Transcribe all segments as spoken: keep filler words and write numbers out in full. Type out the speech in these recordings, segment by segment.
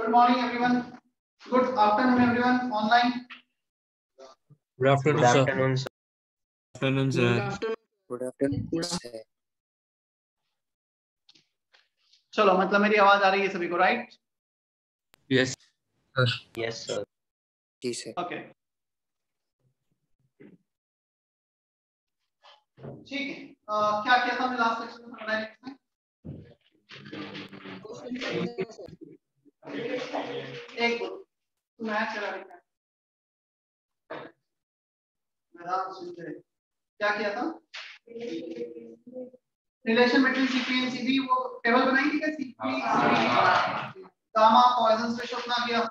Good morning, everyone. Good afternoon, everyone. Online. Good afternoon, Good sir. afternoon, sir. Good afternoon, sir. Good afternoon, sir. चलो मतलब मेरी आवाज आ रही है सभी को, right? Yes, sir. Yes, sir. जी सर. ओके, ठीक है. अह, क्या किया था हमने लास्ट सेक्शन में डायरेक्ट में? एक मैच चला रहा है. मैदान सुनते हैं. क्या किया था? Relation between CP and CB, वो टेबल बनाई थी क्या? CP CB gamma Poisson ratio अपना किया.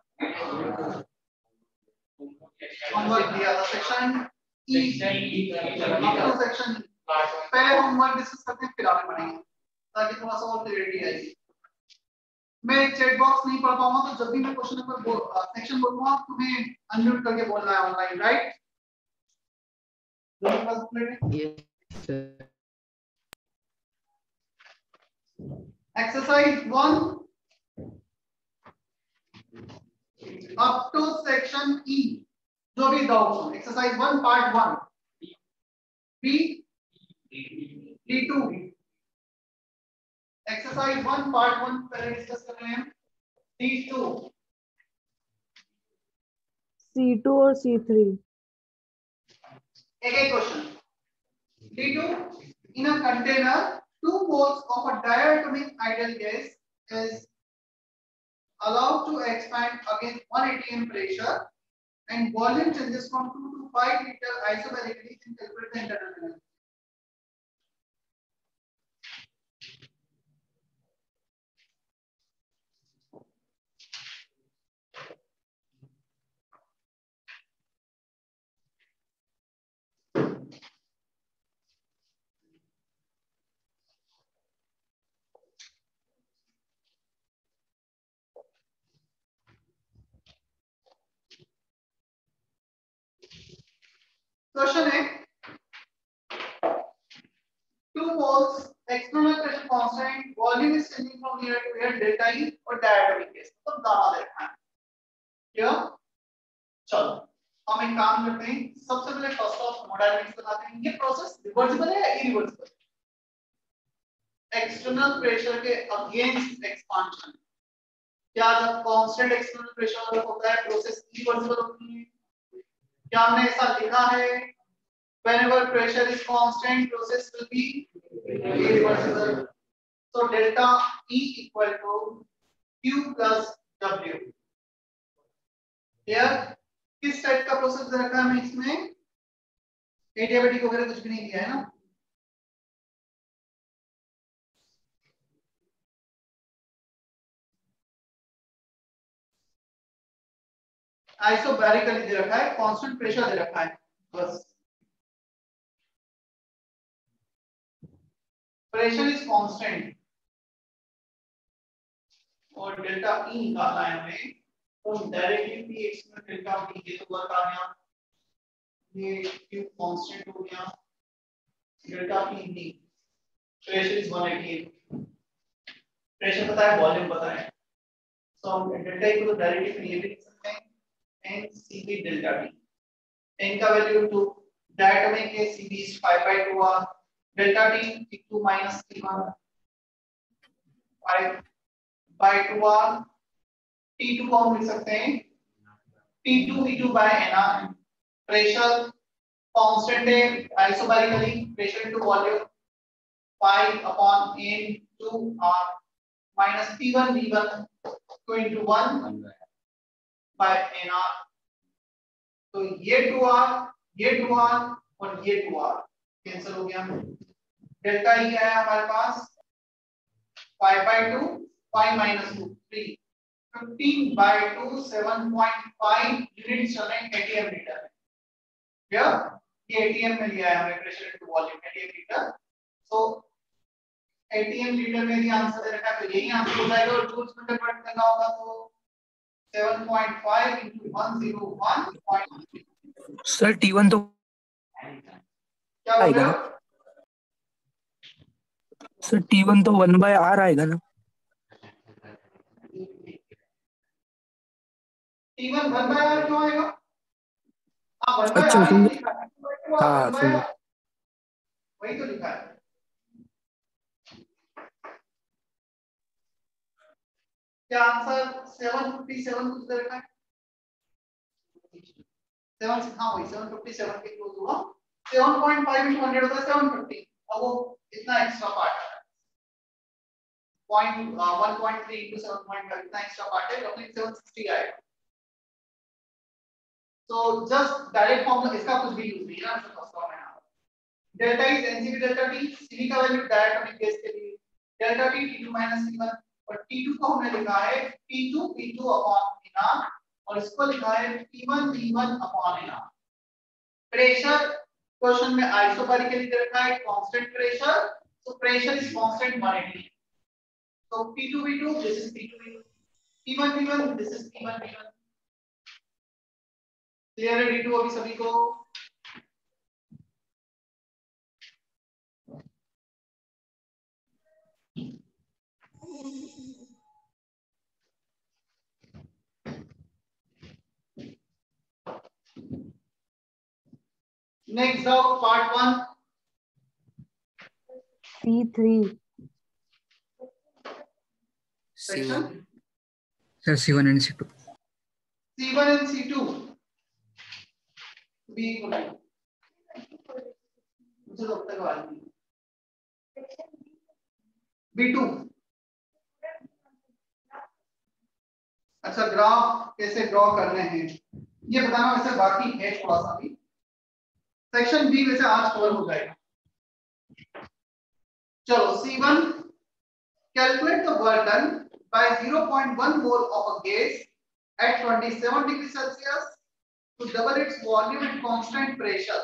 होमवर्क दिया था सेक्शन ई अपना सेक्शन. पहले होमवर्क डिस्कस करते हैं फिर आगे बढ़ेंगे ताकि थोड़ा सा और क्लियरिटी आएगी. मैं चैट बॉक्स नहीं पढ़ पाऊंगा तो जब भी मैं क्वेश्चन नंबर सेक्शन बोलूंगा तुम्हें अनम्यूट करके बोलना है online, right? Yes, sir. Exercise one up to section E. जो भी डाउट्स हो. Exercise one part one. B D two. Exercise one part one पहले डिस्कस कर रहे हैं. D to. सी टू और सी थ्री. एक एक question. D two. In a container, two moles of a diatomic ideal gas is allowed to expand against one atm pressure and volume changes from two to five liter isobarically in calculate the internal energy. Question है two moles external pressure constant, volume is changing from here to here, delta E और diatomic gas तो gamma दे रखा है. क्या? चलो हम एक काम करते हैं. सबसे पहले फर्स्ट ऑफ थर्मोडायनामिक्स बनाते हैं. ये प्रोसेस रिवर्सिबल है या इरिवर्सिबल? एक्सटर्नल प्रेशर के अगेंस्ट एक्सपांशन. क्या जब कांस्टेंट एक्सटर्नल प्रेशर होता है प्रोसेस इरिवर्सिबल होती है? क्या हमने ऐसा लिखा है? Whenever pressure is constant, process will be irreversible. So delta E equal to Q plus W. Here, किस टाइप का प्रोसेस दे रखा है हमें इसमें? एडियाबेटिक वगैरह कुछ भी नहीं दिया है ना? आइसोबैरिकली दे रखा है, कांस्टेंट प्रेशर दे रखा है, बस. प्रेशर इज कांस्टेंट और डेल्टा ई निकालना है हमें. तो डायरेक्टली पी एक्स में डेल्टा टी के तो वर्क आ गया. ये क्यू कांस्टेंट हो गया. Delta P D. Pressure is one eighty-eight. Pressure पता है, वॉल्यूम पता है. सो हम डेल्टा ई को डायरेक्टली ये भी लिख सकते हैं N C B delta T. N का वैल्यू टू, डायटोमिक के C B is five by two r. Delta T T two minus T one five by two r. T two को हम लिख सकते हैं T two V two by N R. Pressure constant है isobarically. Pressure into volume five upon N two R minus T one V one two into one by N R. तो ये two R, ये two R और ये two R cancel हो गया. Delta E है हमारे पास five by two, five minus two, three. fifteen by two, seven point five units चल रहे हैं एटीएम लीटर में. क्या? ये एटीएम में लिया है हमने pressure into volume ATM litre. So ATM litre में भी आंसर दे रखा है तो यही आंसर हो जाएगा. और जूल्स में कन्वर्ट करना होगा तो seven point five into one hundred one point three. Sir T one तो क्या बोल रहे हो? सर टी वन तो वन बाय आर आएगा ना? T one one by R क्यों आएगा? हाँ वन बाय अच्छा आर सुन लिखा है, हाँ वन बाय सुन आर वही तो लिखा है। क्या आंसर सेवन फिफ्टी सेवन कुछ दे रखा है? सेवन हाँ वही सेवन फिफ्टी सेवन के क्लोज हुआ। Seven point five into hundred होता है सेवन फिफ्टी। अब वो इतना एक्स्ट्रा पार्ट है point one point three into seven point five इतना एक्स्ट्रा पार्ट है अपने सेवन सिक्सटी आएगा। तो जस्ट डायरेक्ट फॉर्मूला इसका कुछ भी यूज नहीं है ना फर्स्ट फॉर्म है। Delta is NCV delta T C का वैल्यू डायरेक्ट केस के लिए delta T T two minus T one और टी टू को हमने लिखा है T two P two upon N R और इसको लिखा है T one T one upon N R. Pressure question में आइसोबैरिकली दे रखा है कांस्टेंट प्रेशर तो pressure is constant one AT. तो P two V two this is P two V two P one V one this is P one V one। Clear है D two अभी सभी को? Next doubt part one C three C one section sir C one and C two C one and C two B equal मुझे तो अब तक आवाज नहीं। B two अच्छा ग्राफ कैसे ड्रॉ करने हैं ये बताना वैसे बाकी है थोड़ा सा भी। सेक्शन बी वैसे आज कवर हो जाएगा। चलो C one calculate the work done by zero point one mole of a gas at twenty-seven degrees Celsius to double its volume at constant pressure।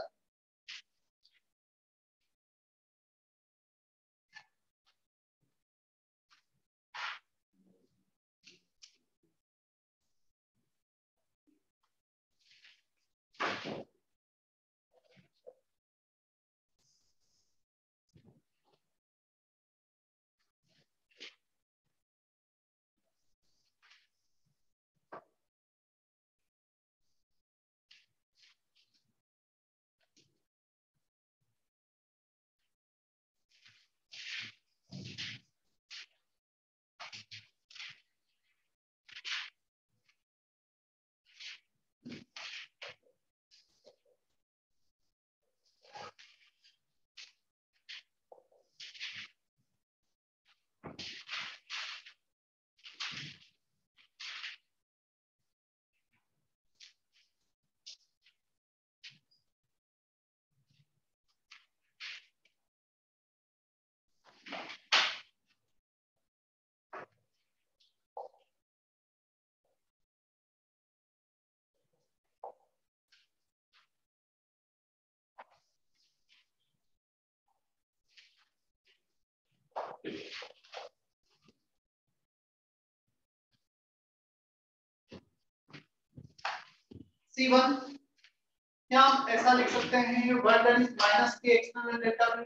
C one क्या हम ऐसा लिख सकते हैं वर्क डन इज माइनस के external delta V।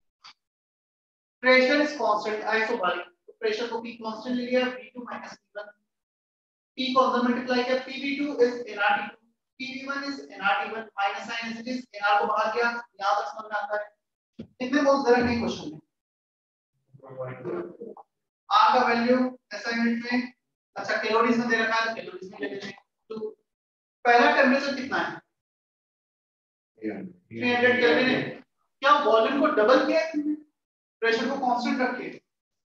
Pressure is constant isobaric तो pressure को P constant ले लिया V two minus P one P को अंदर मल्टीप्लाई किया P V two is N R T two P V one is N R T one minus sign as it is N R को बाहर किया यहां तक समझ में आता है। कितने मोल्स दे रखे हैं क्वेश्चन में R का वैल्यू असाइनमेंट में अच्छा कैलोरीज में दे रखा है कैलोरीज में ले लेते हैं। तो पहला टेंपरेचर कितना है three hundred केल्विन है। क्या वॉल्यूम को डबल किया है प्रेशर को कांस्टेंट रख के?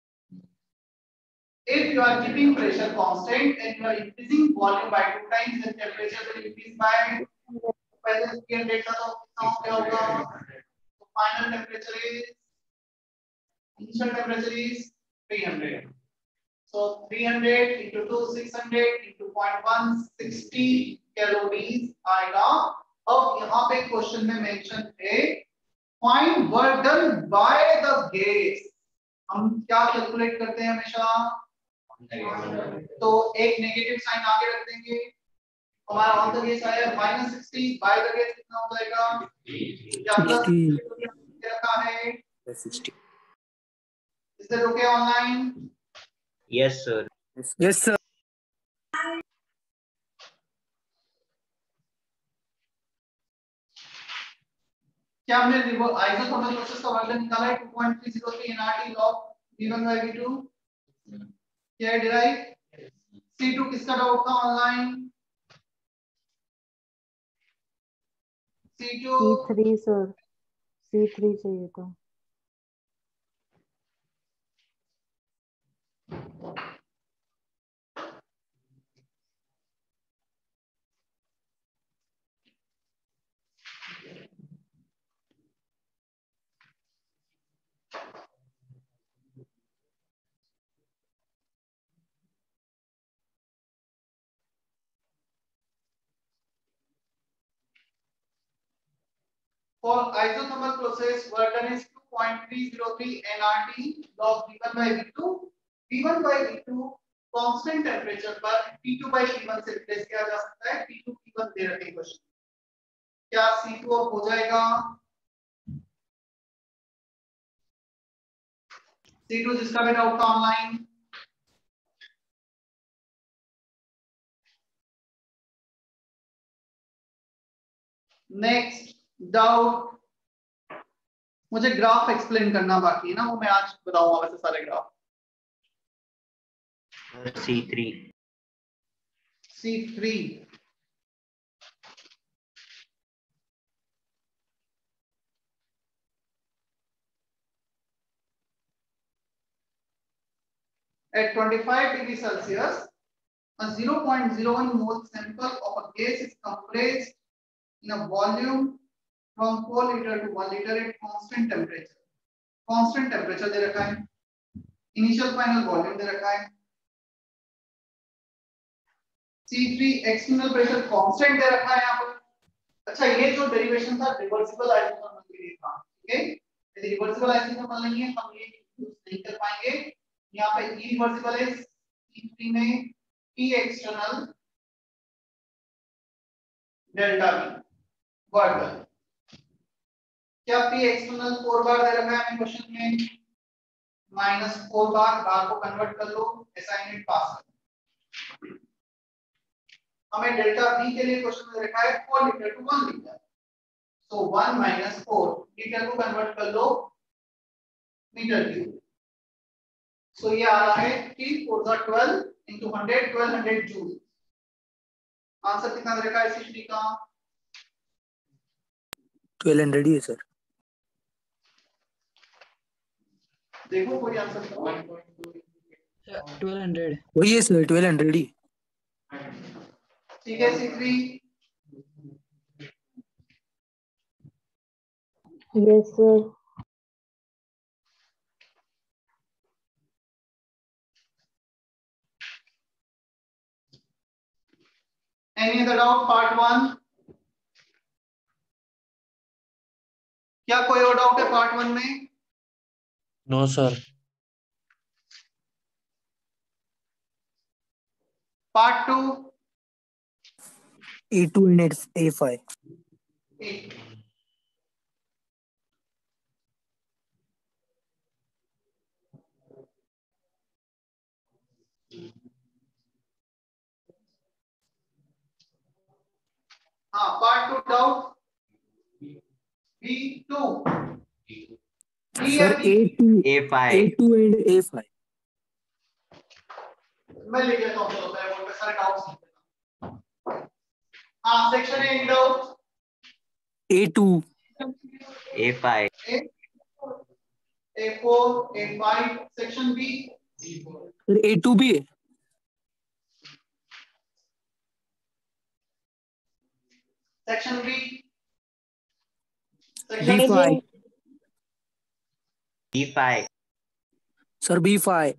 If you are keeping pressure constant and you are increasing volume by two times then temperature will increase by पहले three hundred था तो कितना हो गया होगा तो final temperature is initial temperature is three hundred so three hundred into two six hundred into zero point one six zero calories आएगा। अब यहाँ पे क्वेश्चन में मेंशन है find work done by the gas. हम क्या कैलकुलेट करते हैं हमेशा तो एक नेगेटिव साइन आगे रख देंगे। हमारा ऑन द गैस आया minus sixty by the gas कितना हो जाएगा या प्लस रखा है sixty. Is that okay online? Yes, sir. Yes sir. क्या हमने आइसोथर्मल प्रोसेस का वर्क निकाला है? Two point three zero three nRT log V one by V two क्या है डिराइव? C टू किसका डाउट था online? C two C three sir, C three चाहिए था। For isothermal process, work done is two point three zero three nRT log V one by V two. V one by V two constant temperature पर T two by T one से replace किया जा सकता है। T two T one दे रखे question. क्या C two अब हो जाएगा? C two जिसका भी डाउट था ऑनलाइन। नेक्स्ट डाउट, मुझे ग्राफ एक्सप्लेन करना बाकी है ना, वो मैं आज बताऊंगा वैसे सारे graph. C three C three at twenty-five degrees Celsius, a zero point zero one mole sample of a gas is compressed in a volume from four liter to one liter at constant temperature. Constant temperature दे रखा है, initial final volume दे रखा है। C three external pressure constant दे रखा है यहाँ पर। अच्छा, ये जो डेरिवेशन था रिवर्सिबल आइसोथर्मल के लिए था, ठीक है? यदि रिवर्सिबल आइसोथर्मल नहीं है हम ये यूज नहीं कर पाएंगे। यहाँ पे E रिवर्सिबल है, C three में P external delta V work done. क्या P एक्सटर्नल फोर बार दे रखा है क्वेश्चन में? माइनस फोर बार, बार को कन्वर्ट कर लो, असाइनमेंट पास कर। हमें डेल्टा V के लिए क्वेश्चन में रखा है four litre to one litre, so one minus four, litre को कन्वर्ट कर लो मीटर क्यूब, सो ये आ रहा है थ्री फोर ज़ा twelve into hundred, twelve hundred joule. Answer कितना दे रखा है इस स्टडी का? ट्वेल्व हंड्रेड ही है सर। देखो कोई आंसर ट्वेल्व हंड्रेड वही है सर, ट्वेल्व हंड्रेड ही। ठीक है। C three Yes sir. Any other doubt? Part one, क्या कोई और डाउट है पार्ट वन में? No sir. Part two A two and A five. हाँ, part two doubt B two Sir, A two, A five A two and A five. मैं ले लेता हूँ, चलो मैं वो सारे डाउट्स लिख देता हूँ। हाँ, section A doubt A two, A five A A four A five, section B sir, A two भी है। Section B B section five, B five sir, B five,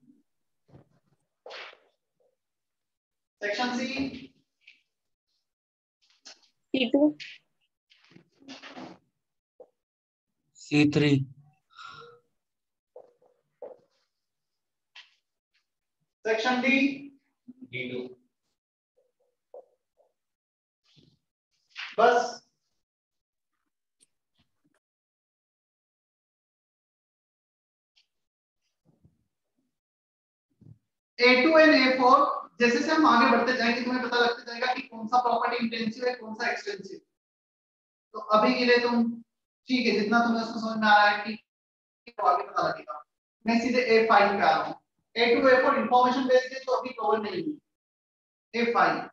section C C two. C three. Section D D two बस। A two and A four जैसे से हम आगे बढ़ते जाएंगे तुम्हें पता लगता जाएगा कि कौन सा प्रॉपर्टी इंटेंसिव है, कौन सा एक्सटेंसिव। तो अभी के लिए तुम ठीक है, जितना तुम्हें उसको समझ में आ रहा है ठीक है, तो आगे पता लगेगा। मैं सीधे ए फाइव पे आ रहा हूँ। A two A four information based है तो अभी कवर नहीं है। ए फाइव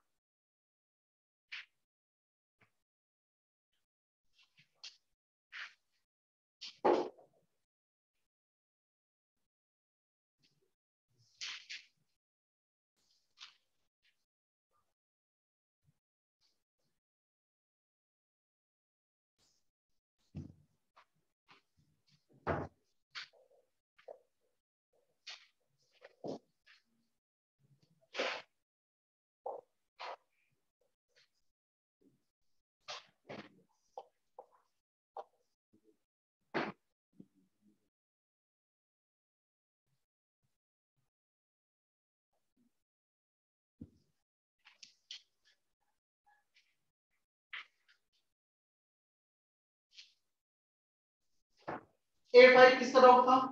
ए फाइव किसका डाउट था?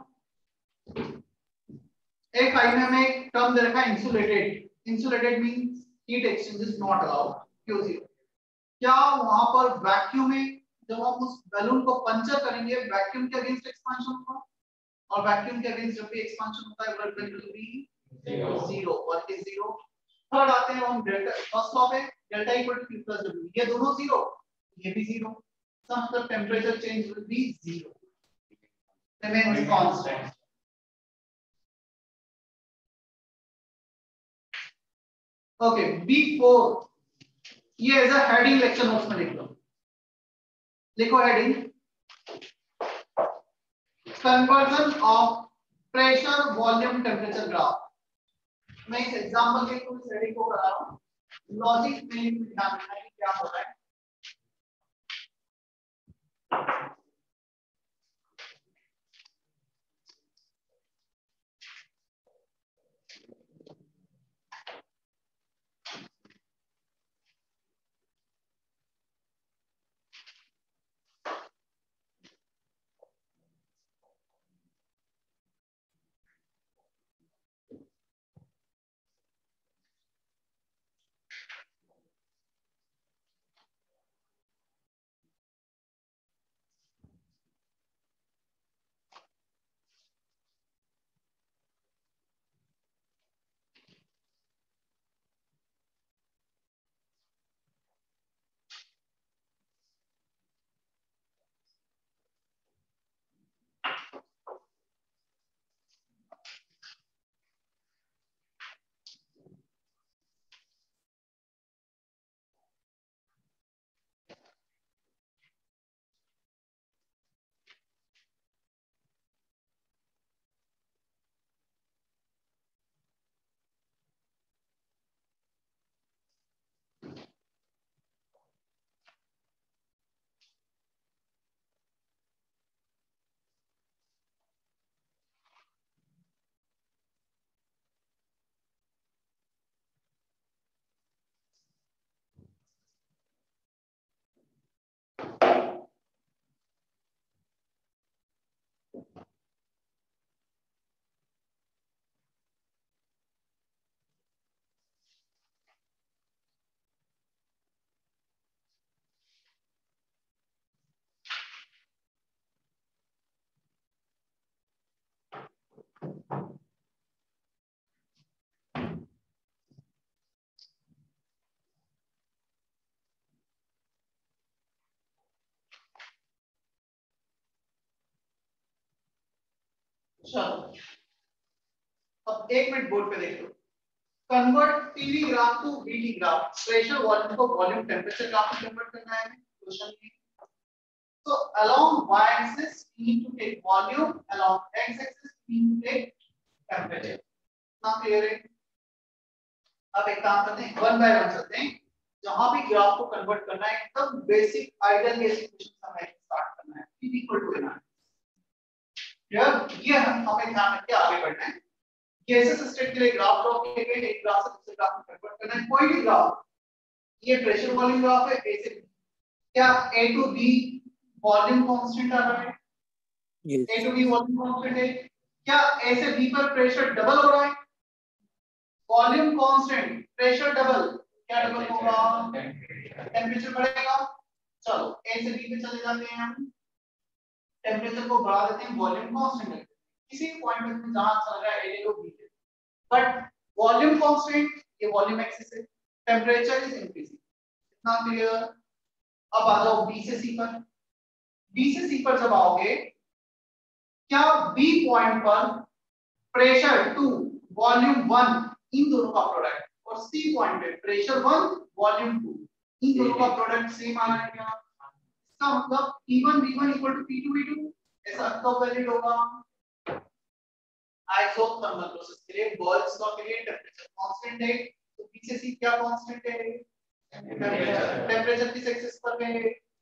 ए फाइव में हमें एक टर्म दे रखा है insulated. Insulated means heat exchange is not allowed. Q zero. क्या वहां पर वैक्यूम में जब हम उस बैलून को पंचर करेंगे वैक्यूम के अगेंस्ट एक्सपांशन होगा, और वैक्यूम के अगेंस्ट जब भी एक्सपांशन होता है blood pressure will be zero और इज जीरो। थर्ड आते हैं हम डेल्टा, फर्स्ट लॉ पे delta equal to Q plus W, ये दोनों जीरो, ये भी जीरो, so मतलब temperature change will be zero, remains constant. Okay B four, ये as a heading lecture notes में लिख लो। लिखो heading, conversion of pressure volume temperature graph. मैं इस एग्जांपल के थ्रू इस हेडिंग को करा रहा हूं, लॉजिक में ध्यान रखना है क्या हो रहा है। चलो अब एक मिनट बोर्ड पे देख लो। Convert PV graph to VT graph, pressure volume को वॉल्यूम टेम्परेचर ग्राफ में कन्वर्ट करना है क्वेश्चन में। So along y-axis we need to take volume, along x-axis we need to take temperature. ना क्लियर है? अब एक काम करते हैं, वन बाय वन चलते हैं। जहां भी ग्राफ को कन्वर्ट करना है एकदम बेसिक आइडियल केस इक्वेशन से हमें स्टार्ट करना है। P equal to n। ये हम हमें ध्यान रख के आगे बढ़ना है। केसेस स्टेट के लिए ग्राफ ड्रॉ किए गए, एक ग्राफ से दूसरे ग्राफ में कन्वर्ट करना है। कोई भी ग्राफ, ये प्रेशर वॉल्यूम ग्राफ है, ए से बी, क्या A to B volume constant आ रहा है? Yes. A to B volume constant है। क्या ए से बी पर प्रेशर डबल हो रहा है? वॉल्यूम कांस्टेंट, प्रेशर डबल, क्या डबल होगा? टेंपरेचर बढ़ेगा। चलो ए से बी पे चले जाते हैं हम। टेम्परेचर को बढ़ा देते हैं, वॉल्यूम कांस्टेंट रखते हैं। किसी भी पॉइंट में जहां चल रहा है ए ले लो बी ले लो, बट वॉल्यूम कांस्टेंट ये वॉल्यूम एक्सिस है, टेम्परेचर इज इंक्रीजिंग। इतना क्लियर? अब आ जाओ बी से सी पर। बी से सी पर जब आओगे, क्या बी पॉइंट पर प्रेशर टू वॉल्यूम वन इन दोनों का प्रोडक्ट और सी पॉइंट पे प्रेशर वन वॉल्यूम टू इन दोनों का प्रोडक्ट सेम आ रहा है क्या? इसका मतलब P one V one equal to P two V two ऐसा कब वैलिड होगा? आइसोथर्मल प्रोसेस के लिए, बॉयल्स लॉ के लिए टेंपरेचर कांस्टेंट है, तो B से C क्या कांस्टेंट है? टेंपरेचर किस एक्सिस पर है?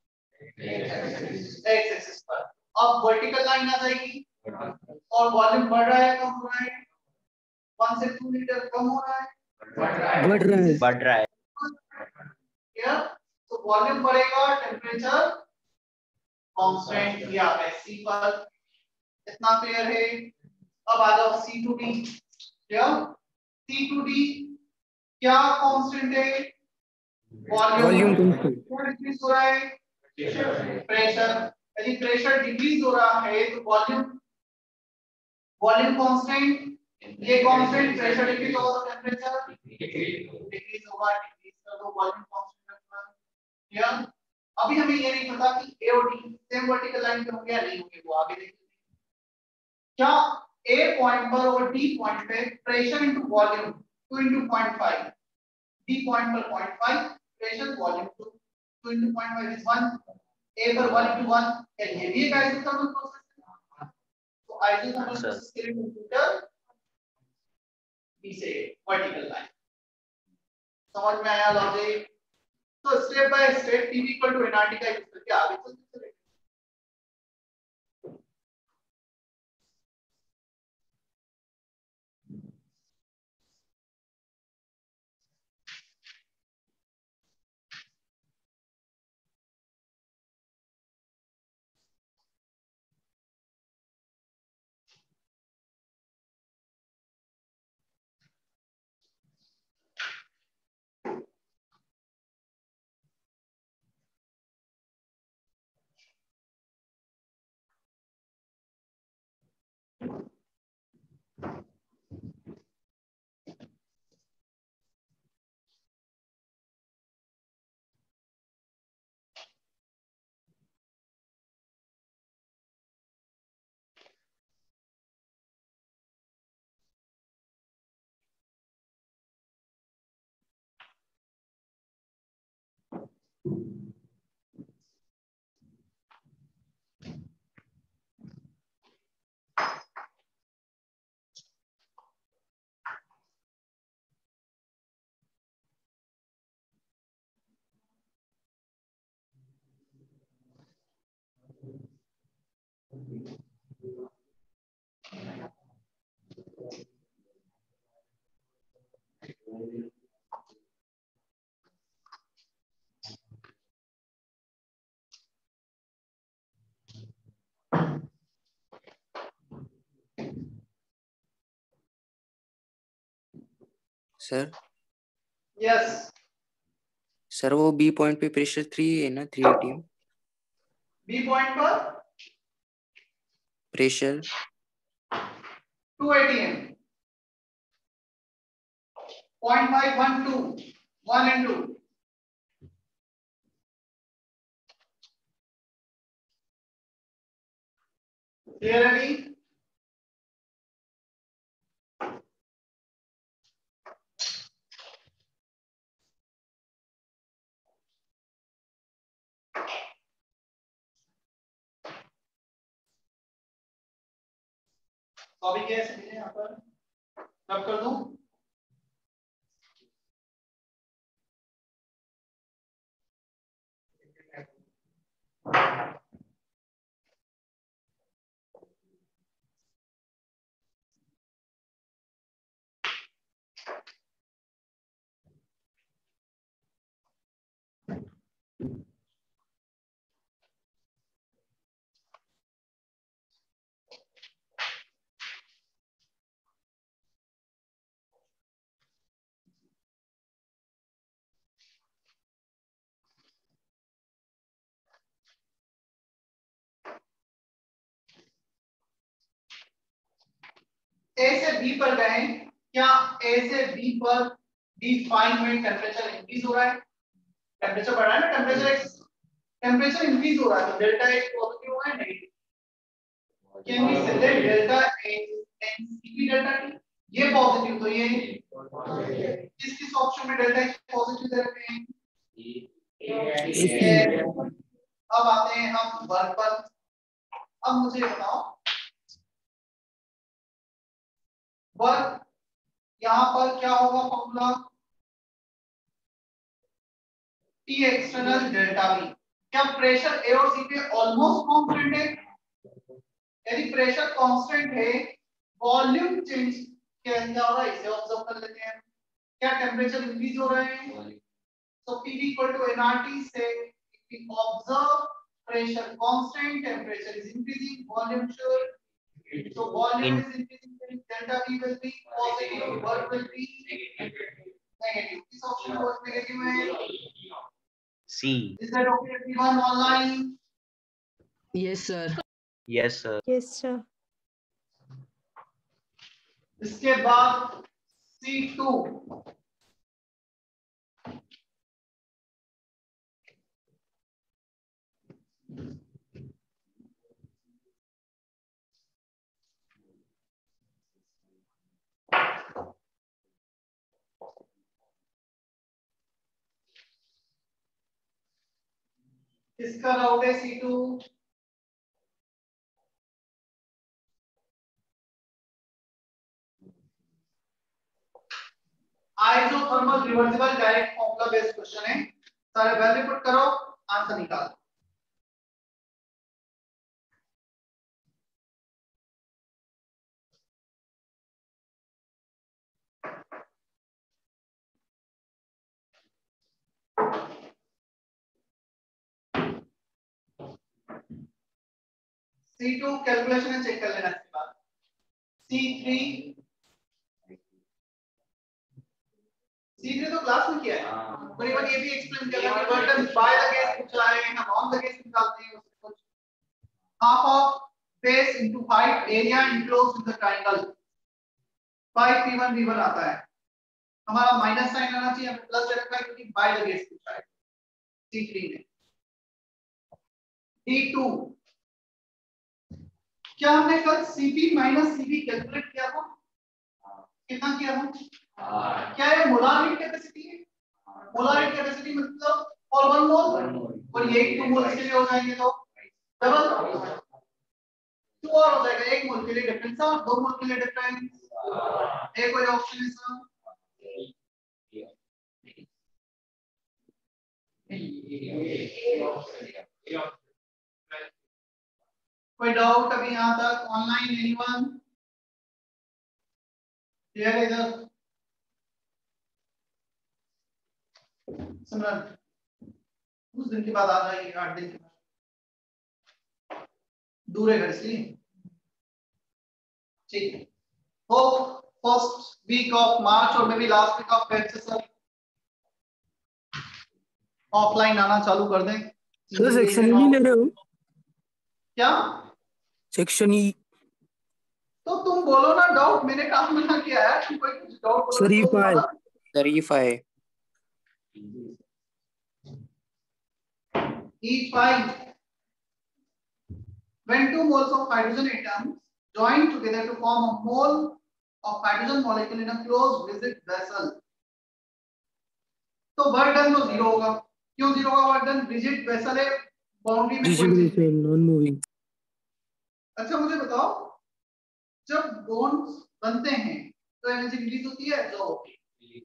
एक्स एक्सिस पर। अब वर्टिकल लाइन आ जाएगी और वॉल्यूम बढ़ रहा है कम हो रहा है? वन से टू लीटर कम हो रहा है, बढ़ रहा है बढ़ रहा है। क्या? तो वॉल्यूम बढ़ेगा, टेम्परेचर कांस्टेंट किया है सी पर। इतना क्लियर है? अब आ जाओ सी टू डी। क्या सी टू डी क्या कांस्टेंट है? Volume constant. क्या डिक्रीज हो रहा है? प्रेशर। यदि प्रेशर डिक्रीज हो रहा है तो वॉल्यूम वॉल्यूम कांस्टेंट, ये कांस्टेंट, प्रेशर डिक्रीज होगा तो टेंपरेचर डिक्रीज होगा। डिक्रीज कर दो, वॉल्यूम कांस्टेंट रखना। क्या? अभी हमें ये नहीं पता कि ए और डी सेम वर्टिकल लाइन पे होंगे या नहीं होंगे, वो आगे देखेंगे। क्या ए पॉइंट पर और डी पॉइंट पे pressure into volume two into zero point five, D point पर zero point five, pressure volume two two into zero point five is one, A पर वन इनटू वन, क्या ये भी एक आइसोथर्मल प्रोसेस है? तो isothermal process के लिए कंप्यूटर बी से वर्टिकल लाइन। समझ में आया लॉजिक? तो step by step P V equal to N R T का यूज करके आगे चलते चलेंगे। सर यस सर वो बी पॉइंट पे प्रेशर थ्री है ना, थ्री एटी बी पॉइंट पर pressure two atm, zero point five, one, two, one and two. Clear अभी? तो अभी क्या है यहाँ पर रब कर दूं? ए से बी पर गए, क्या ए से बी पर डी फाइव में टेम्परेचर इंक्रीज हो रहा है, टेम्परेचर बढ़ रहा है ना, टेम्परेचर टेम्परेचर इंक्रीज हो रहा है, तो डेल्टा एच पॉजिटिव होगा या negative? Can we say that delta H and CP delta T, ये पॉजिटिव, तो ये किस किस ऑप्शन में डेल्टा एच पॉजिटिव दे रहे हैं? अब आते हैं हम वर्क पर। अब मुझे बताओ वर्क यहाँ पर क्या होगा formula? T external delta V। क्या प्रेशर A और C पे ऑलमोस्ट कांस्टेंट है? यदि प्रेशर कांस्टेंट है, वॉल्यूम चेंज क्या क्या हो रहा है, इसे ऑब्जर्व कर लेते हैं। क्या टेम्परेचर इंक्रीज हो रहे हैं? So P V equal to N R T से we observe pressure constant, temperature is increasing, volume sure. So volume is increasing, then delta V will be positive, work will be negative. This option was negative है. C. Is that okay everyone online? Yes, sir. Yes, sir. Yes, sir. इसके बाद C two. इसका राउट है C two। Isothermal reversible direct formula based question है, सारे value put करो, answer निकालो। C two calculation check कर लेना इसके बाद। C three C three तो क्लास में किया है, पर इवन ये भी एक्सप्लेन किया है, रिवर्टन बाय द केस पूछ रहा है, हम ऑन द केस निकालते हैं उससे कुछ। Half of base into height area enclosed in the triangle, five P one V one आता है, हमारा माइनस साइन आना चाहिए, हमें प्लस दे रखा है क्योंकि बाय द केस पूछा है C three में। D two क्या हमने कल Cp माइनस Cv कैलकुलेट किया था? कितना किया था? क्या ये मोलार हीट कैपेसिटी है? मोलार हीट कैपेसिटी मतलब फॉर वन मोल, और ये टू मोल के लिए हो जाएंगे तो डबल टू और हो जाएगा, एक मोल के लिए डिफरेंस और दो मोल के लिए डिफरेंस। एक कोई ऑप्शन है सर? कोई डाउट अभी यहाँ तक ऑनलाइन? एनीवन? क्लियर है इधर? सिमरन उस दिन के बाद आ जाएगी, आठ दिन के बाद, दूर है घर से, ठीक है। हो फर्स्ट वीक ऑफ मार्च और maybe last week of Feb से सर ऑफलाइन आना चालू कर दें। सर सेक्शन नहीं ले रहे हो क्या? Section E? तो तुम बोलो ना डाउट, मैंने काम ना किया है, तुम कोई कुछ डाउट बोलो सर ई तो five. Sir E five. E five. When two moles of hydrogen atoms join together to form a mole of hydrogen molecule in a closed rigid vessel, तो वर्क डन तो zero होगा। क्यों zero होगा work done? Rigid vessel है, boundary में कोई चीज नहीं। Non moving. अच्छा मुझे बताओ, जब बॉन्ड्स बनते हैं तो एनर्जी रिलीज होती है, जो होती है।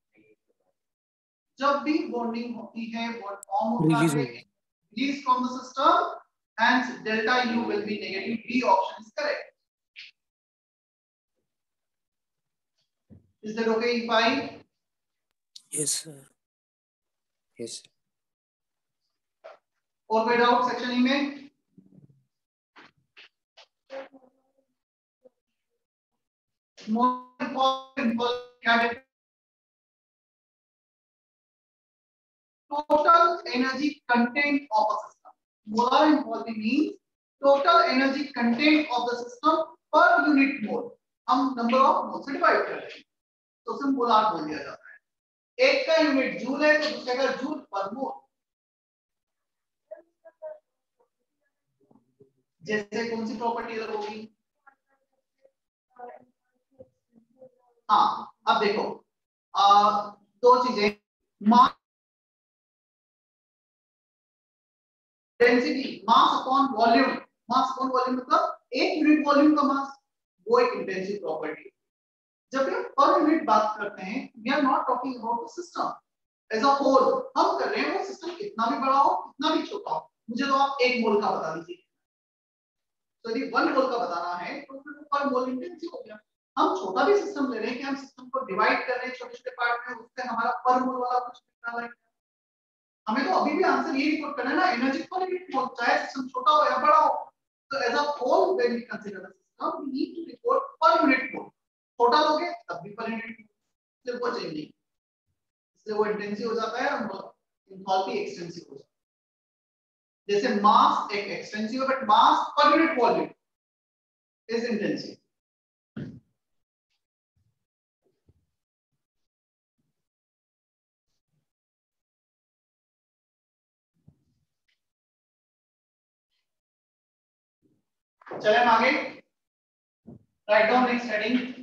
जब भी बॉन्डिंग होती है, बॉन्ड फॉर्म होता है, release from the system, hence delta U will be negative. B option is correct. Is that okay? E five? Yes sir. Yes. और कोई डाउट सेक्शन ई में? More important category. Total energy content of a system. Molar enthalpy means total energy content of the system per unit mole. हम number of mole से divide कर रहे हैं, तो उसे मोलार बोल दिया जाता है। एक का यूनिट जूल है तो दूसरे का जूल पर मोल। जैसे कौन सी प्रॉपर्टी इधर होगी? हाँ, अब देखो आ, दो चीजें, mass density, mass upon volume. Mass upon volume मतलब एक यूनिट वॉल्यूम का मास, वो एक इंटेंसिव प्रॉपर्टी। जब हम पर यूनिट बात करते हैं, we are not talking about the system as a whole. हम कर रहे हैं वो सिस्टम कितना भी बड़ा हो कितना भी छोटा हो। मुझे तो आप एक मोल का बता दीजिए, तो यदि वन मोल का बताना है तो फिर पर मोल इंटेंसिव हो गया। हम छोटा भी सिस्टम ले रहे हैं कि हम सिस्टम को डिवाइड कर रहे हैं छोटे छोटे पार्ट में, उससे हमारा पर मोल वाला कुछ निकल रहा है। हमें तो अभी भी आंसर ये रिपोर्ट करना है ना, एनर्जी पर यूनिट मोल, चाहे सिस्टम छोटा हो या बड़ा हो। तो as a whole when we consider the system we need to report per unit mole. छोटा लोगे तब भी पर यूनिट मोल, सिर्फ वो चेंज नहीं, इसलिए वो इंटेंसिव हो जाता है और एंथैल्पी एक्सटेंसिव हो जाता है। जैसे मास एक एक्सटेंसिव है, but mass per unit volume is intensive. चले हम आगे, राइट डाउन नेक्स्ट हेडिंग।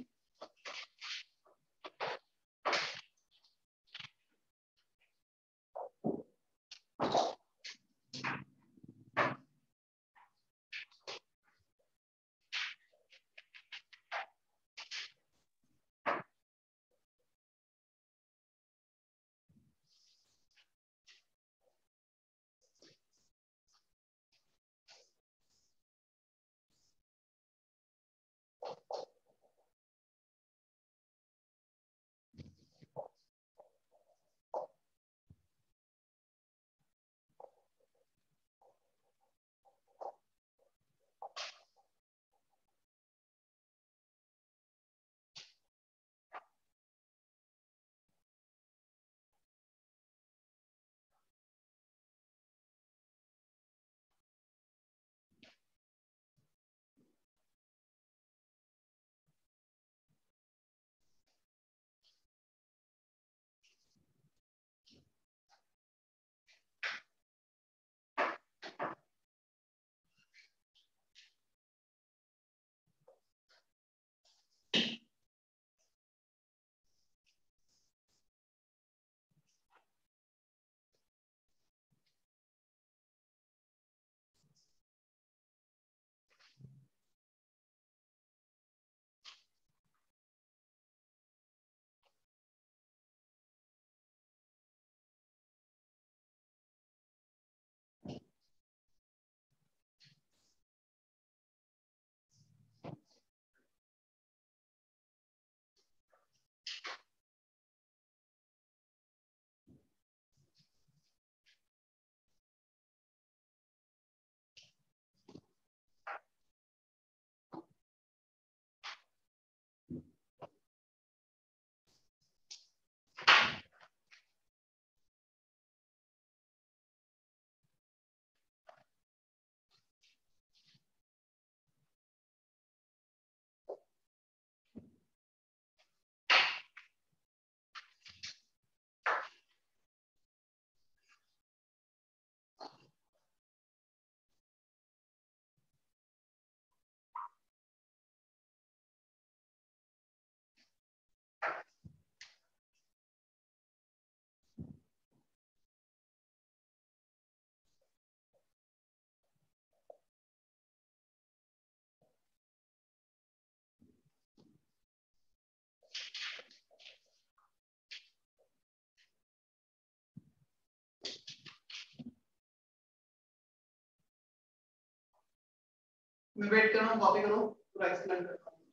मैं वेट कर रहा हूँ, कॉपी करो, पूरा एक्सप्लेन करता हूँ।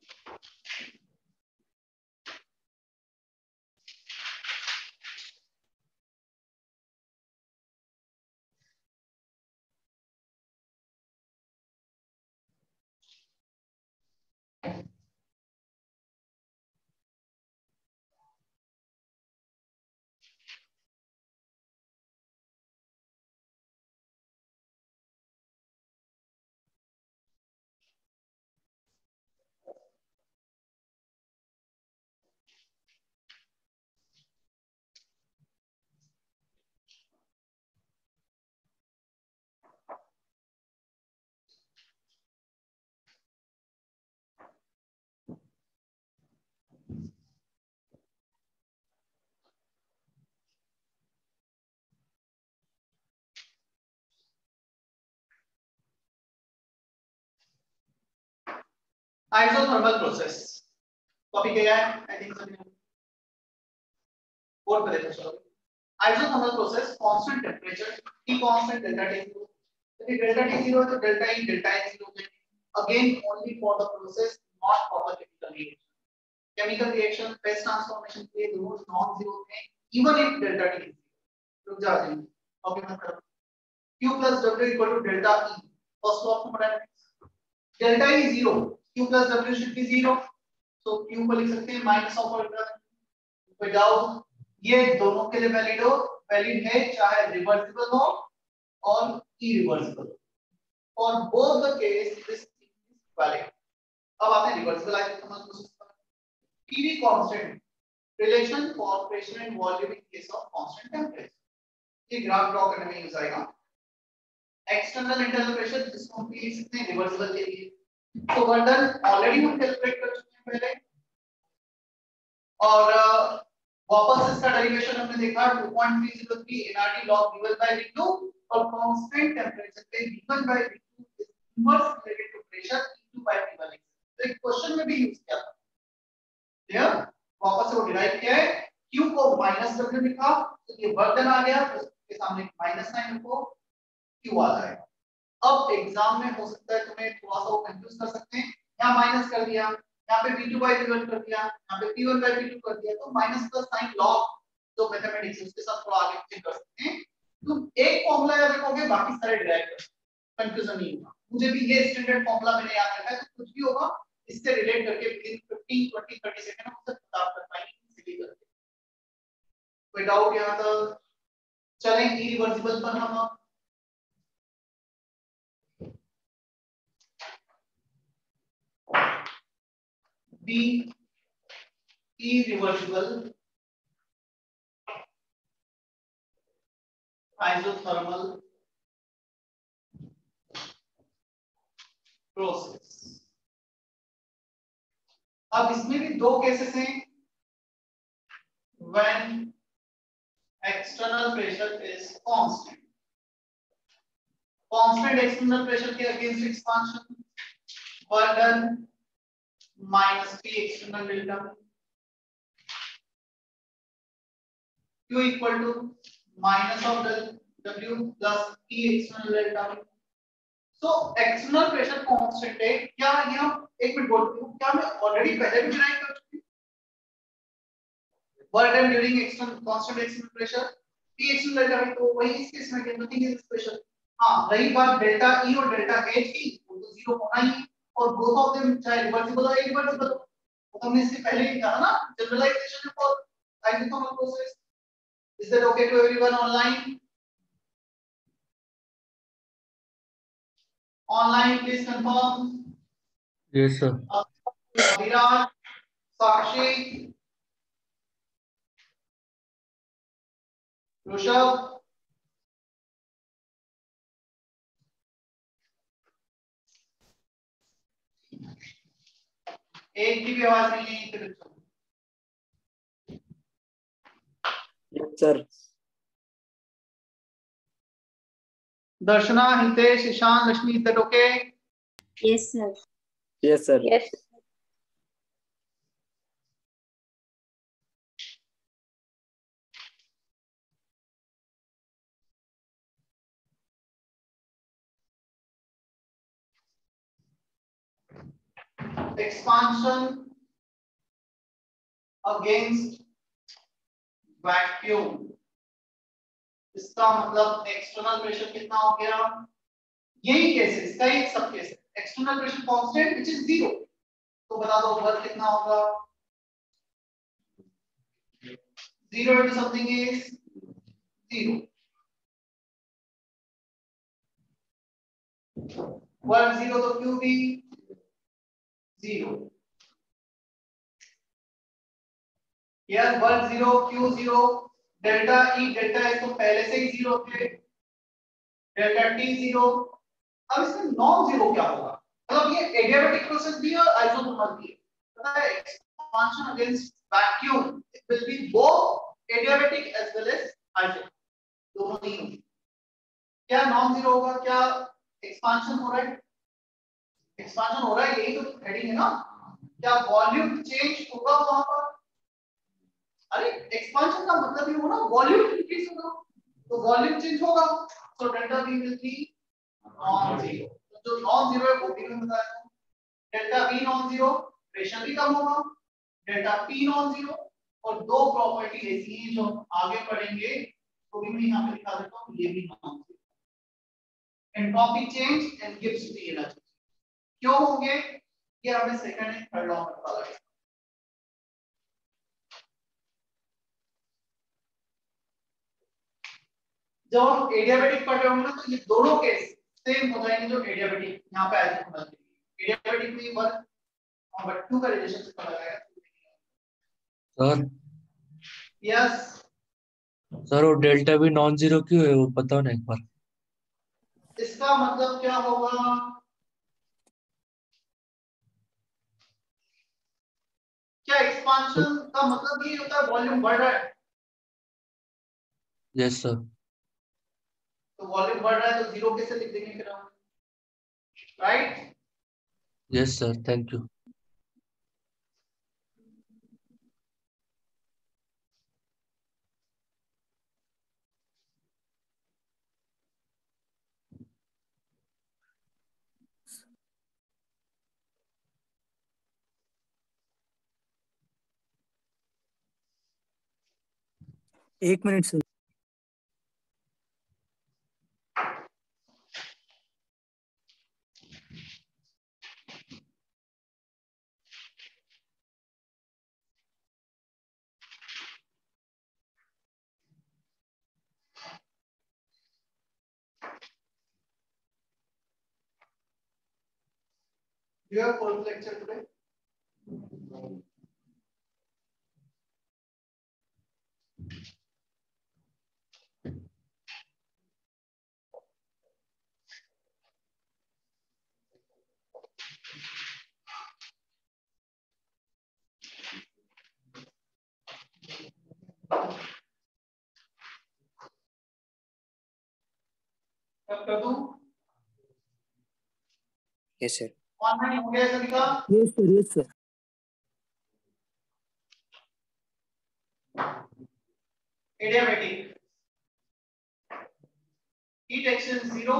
आइसोथर्मल प्रोसेस कॉपी किया है आई थिंक सभी ने बोर्ड पे देखो चलो isothermal process constant temperature T constant delta T zero यदि डेल्टा T zero तो delta E delta H zero again only for the process not for the chemical reaction chemical reaction phase transformation के लिए दोनों non zero थे even if delta T is zero रुक जाओ जी copy मत करो Q plus W equal to delta E first law of thermodynamics delta E zero Q plus W should be zero so Q को लिख सकते हैं minus of order without ये दोनों के लिए वैलिड हो वैलिड है चाहे रिवर्सिबल हो और irreversible for both the case this is valid अब आते हैं रिवर्सिबल आइसोथर्मल प्रोसेस पर PV constant relation for pressure and volume in case of constant temperature ये ग्राफ ड्रॉ करने में यूज आएगा एक्सटर्नल इंटरनल प्रेशर जिसको हम लिख सकते हैं रिवर्सिबल के लिए तो वन डन ऑलरेडी हम कैलकुलेट कर चुके हैं पहले और uh, वापस इसका डेरिवेशन हमने देखा two point three zero three nRT log V one by V two और कांस्टेंट टेंपरेचर पे V one by V two is inverse related to pressure T two by T one तो एक question में भी use किया था clear वापस से वो डिराइव किया है Q को माइनस W लिखा तो ये वर्क डन आ गया तो इसके सामने माइनस साइन रखो Q आ जाएगा अब एग्जाम में हो सकता है तुम्हें थोड़ा सा वो कंफ्यूज कर सकते हैं यहां माइनस कर दिया यहाँ पे V two by V one कर दिया यहाँ पे P one by P two कर दिया तो माइनस प्लस साइन लॉग जो मैथमेटिक्स है उसके साथ थोड़ा आगे चेक कर सकते हैं तुम एक फॉर्मूला याद रखोगे बाकी सारे डिराइव कर कंफ्यूजन नहीं होगा मुझे भी ये स्टैंडर्ड फॉर्मूला मैंने याद रखा है तो कुछ भी होगा इससे रिलेट करके within fifteen twenty thirty second में उससे पता कर पाएंगे इजीली करके कोई डाउट यहां तक चलें इरिवर्सिबल पर हम be irreversible isothermal process अब इसमें भी दो केसेस हैं when external pressure is constant constant external pressure के against expansion work done minus P external delta Q equal to minus of W plus P external delta so external pressure constant है क्या ये एक minute बोलते हूँ क्या मैं already पहले भी डिराइव कर चुकी work done during external constant external pressure P external delta है तो वही इस केस में नथिंग इज स्पेशल हां रही बात डेल्टा E और डेल्टा H की वो तो जीरो होना ही और both of them चाहे रिवर्सिबल or irreversible वो हमने इससे पहले ही कहा ना generalization for isothermal process is that okay to everyone online online please confirm Yes, sir. Virat Sakshi Rushabh एक की भी आवाज नहीं है इधर चलो Yes, sir. Darshana Hitesh Ishan Lakshmi is that okay Yes, sir. Yes, sir. Yes. expansion against vacuum इसका मतलब एक्सटर्नल प्रेशर कितना हो गया यही केस है इसका एक सब केस है external pressure constant which is zero तो बता दो वर्क कितना होगा zero into something is zero work zero तो क्यू भी जीरो यार work zero Q zero delta E delta S तो पहले से ही जीरो थे डेल्टा टी जीरो अब इसमें नॉन जीरो क्या होगा मतलब ये एडियाबैटिक प्रोसेस भी है और आइसोथर्मल भी है पता है expansion against vacuum it will be both adiabatic as well as isothermal दोनों ही होंगे क्या नॉन जीरो होगा क्या एक्सपांशन हो रहा है एक्सपांशन हो रहा है, यही तो हेडिंग है ना। क्या वॉल्यूम चेंज होगा वहां पर? अरे एक्सपांशन का मतलब ये होगा ना वॉल्यूम इंक्रीज होगा, तो वॉल्यूम चेंज होगा, तो delta V will be non zero. तो जो नॉन जीरो है वो भी मैं बताया हूं, delta V non zero, pressure भी कम होगा, डेल्टा पी नॉन जीरो, और दो प्रॉपर्टी ऐसी हैं जो हम आगे पढ़ेंगे, तो भी मैं यहां पे दिखा देता हूं, ये भी non zero, entropy change and Gibbs free energy. क्यों होंगे ये हमें सेकंड एंड थर्ड लॉ में पता लगेगा। जब हम एडियाबैटिक पढ़ रहे होंगे ना, तो ये दोनों केस सेम हो जाएंगे जो एडियाबैटिक यहाँ पे आए थे। एडियाबैटिक में वन और टू का रिलेशनशिप पता लगाया। सर यस सर वो डेल्टा भी नॉन जीरो क्यों है वो बताओ ना एक बार। इसका मतलब क्या होगा? क्या एक्सपांशन का मतलब ये होता है वॉल्यूम बढ़ रहा है? Yes sir. तो वॉल्यूम बढ़ रहा है तो जीरो कैसे लिख देंगे फिर हम, right? Yes sir, thank you. एक minute sir. You have fourth lecture today. कब कर दूं? Yes sir. ऑनलाइन हो गया सभी का? Yes sir, yes sir. Adiabatic heat exchange zero,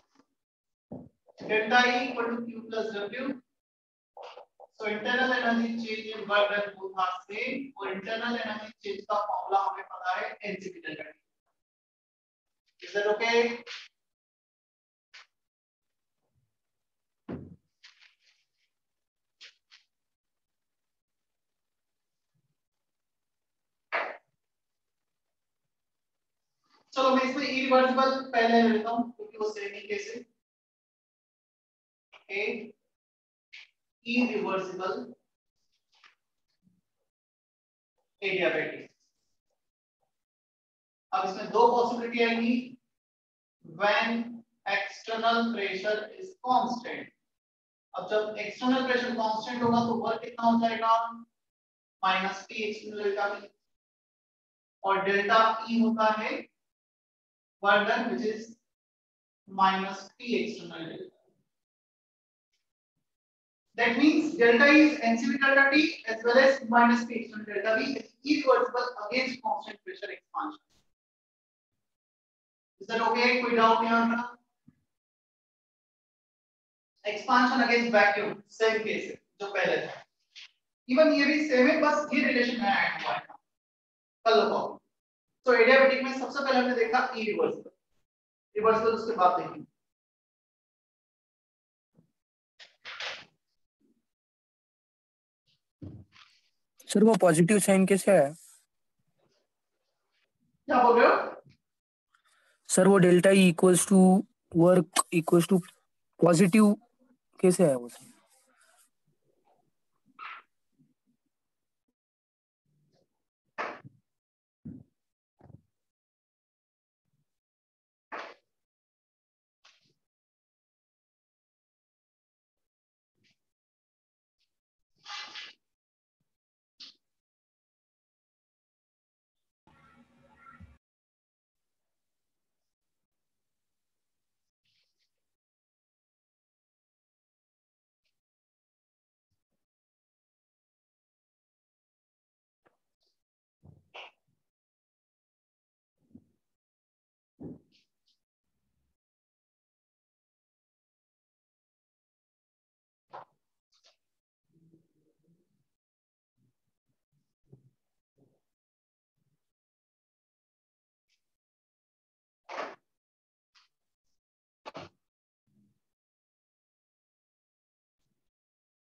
delta E equal to Q plus W. So internal energy change in work done both are same, और internal energy change का formula हमें पता है N C P delta T. Is that okay? चलो मैं इसमें irreversible पहले ले लेता हूँ क्योंकि वो सेम ही केस है। A irreversible adiabatic। अब इसमें दो पॉसिबिलिटी आएंगी, when external pressure is constant। अब जब एक्सटर्नल प्रेशर कांस्टेंट होगा तो वर्क कितना हो जाएगा? Minus P external delta P, और डेल्टा ई होता है work done which is minus P external delta. That means delta E is N C V delta T as well as minus P external delta V is irreversible against constant pressure expansion. Is that okay? कोई doubt नहीं होगा? Expansion against vacuum same case है जो पहले था। Even ये भी same है, बस ये रिलेशन है ऐड हुआ है कल को। तो एडियाबैटिक में सबसे पहले हमने देखा इरिवर्सिबल, रिवर्सिबल उसके बाद देखेंगे। सर वो पॉजिटिव साइन कैसे आया? क्या बोल रहे हो? सर वो delta E equals to work equals to positive कैसे आया वो?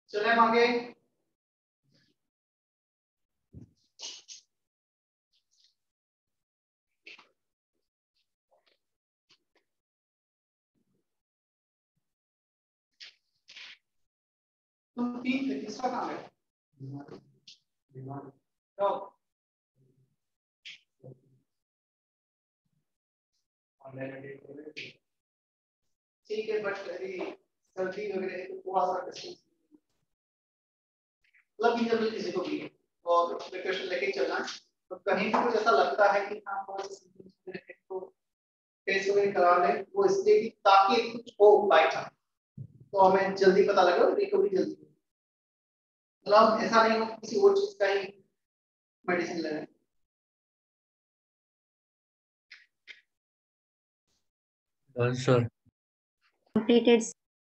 चले हम आगे। तुम तीन तीसरा काम है तो ठीक है, बट सर्दी वगैरह तो थोड़ा सा डिस्टेंस मतलब इंटरवल किसी को भी है और प्रिपरेशन लेके चलना है। तो कहीं भी कुछ ऐसा लगता है कि हाँ थोड़ा सा सिम्टम्स तो टेस्ट वगैरह करा ले, वो इसलिए कि ताकि कुछ हो बाय चांस तो हमें जल्दी पता लगे और रिकवरी जल्दी हो। मतलब ऐसा नहीं हो किसी और चीज का ही मेडिसिन ले रहे हैं। Done, sir. Completed.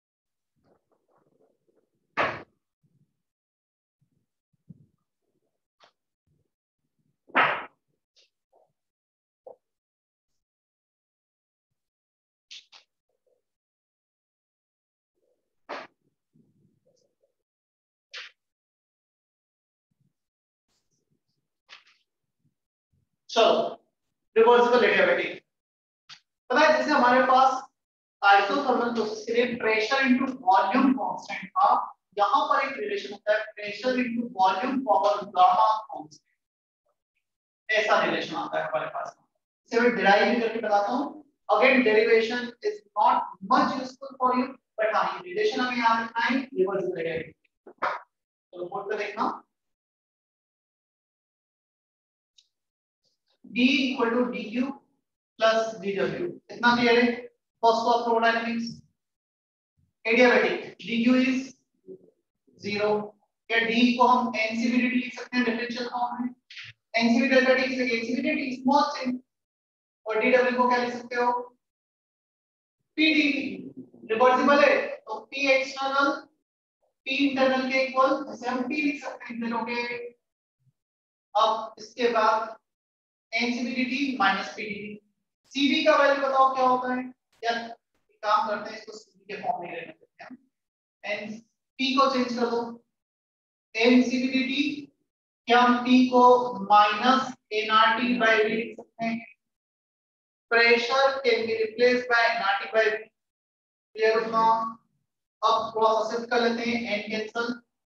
चलो रिवर्सिबल एडियाबेटिक, पता है जैसे हमारे पास आइसोथर्मल प्रोसेस के लिए प्रेशर इनटू वॉल्यूम कांस्टेंट था, यहां पर एक रिलेशन होता है pressure into volume power gamma constant, ऐसा रिलेशन आता है हमारे पास। इसे मैं डिराइव भी करके बताता हूं। Again derivation is not much useful for you, but हां ये रिलेशन हमें याद रखना है रिवर्सिबल एडियाबेटिक। तो बोर्ड पे देखना d equal to dq plus dw, इतना क्लियर है। First of thermodynamics adiabatic dq is zero, या d को हम ncvdt लिख सकते हैं डिफरेंशियल फॉर्म में। ncv डेल्टा t से ncvdt स्मॉल चेंज, और dw को क्या लिख सकते हो pdt। रिवर्सिबल है तो p एक्सटर्नल p इंटरनल के इक्वल, जैसे हम p लिख सकते हैं दोनों के। अब इसके बाद ncvdt माइनस pdt, cv का वैल्यू बताओ क्या होता है, या काम करते हैं इसको cv के फॉर्म में लेने देते हैं। n p को चेंज कर दो, ncvdt क्या हम p को माइनस nRT by v लिख सकते हैं। Pressure can be replaced by nRT by v, clear होगा। अब थोड़ा सा शिफ्ट कर लेते हैं, n cancel,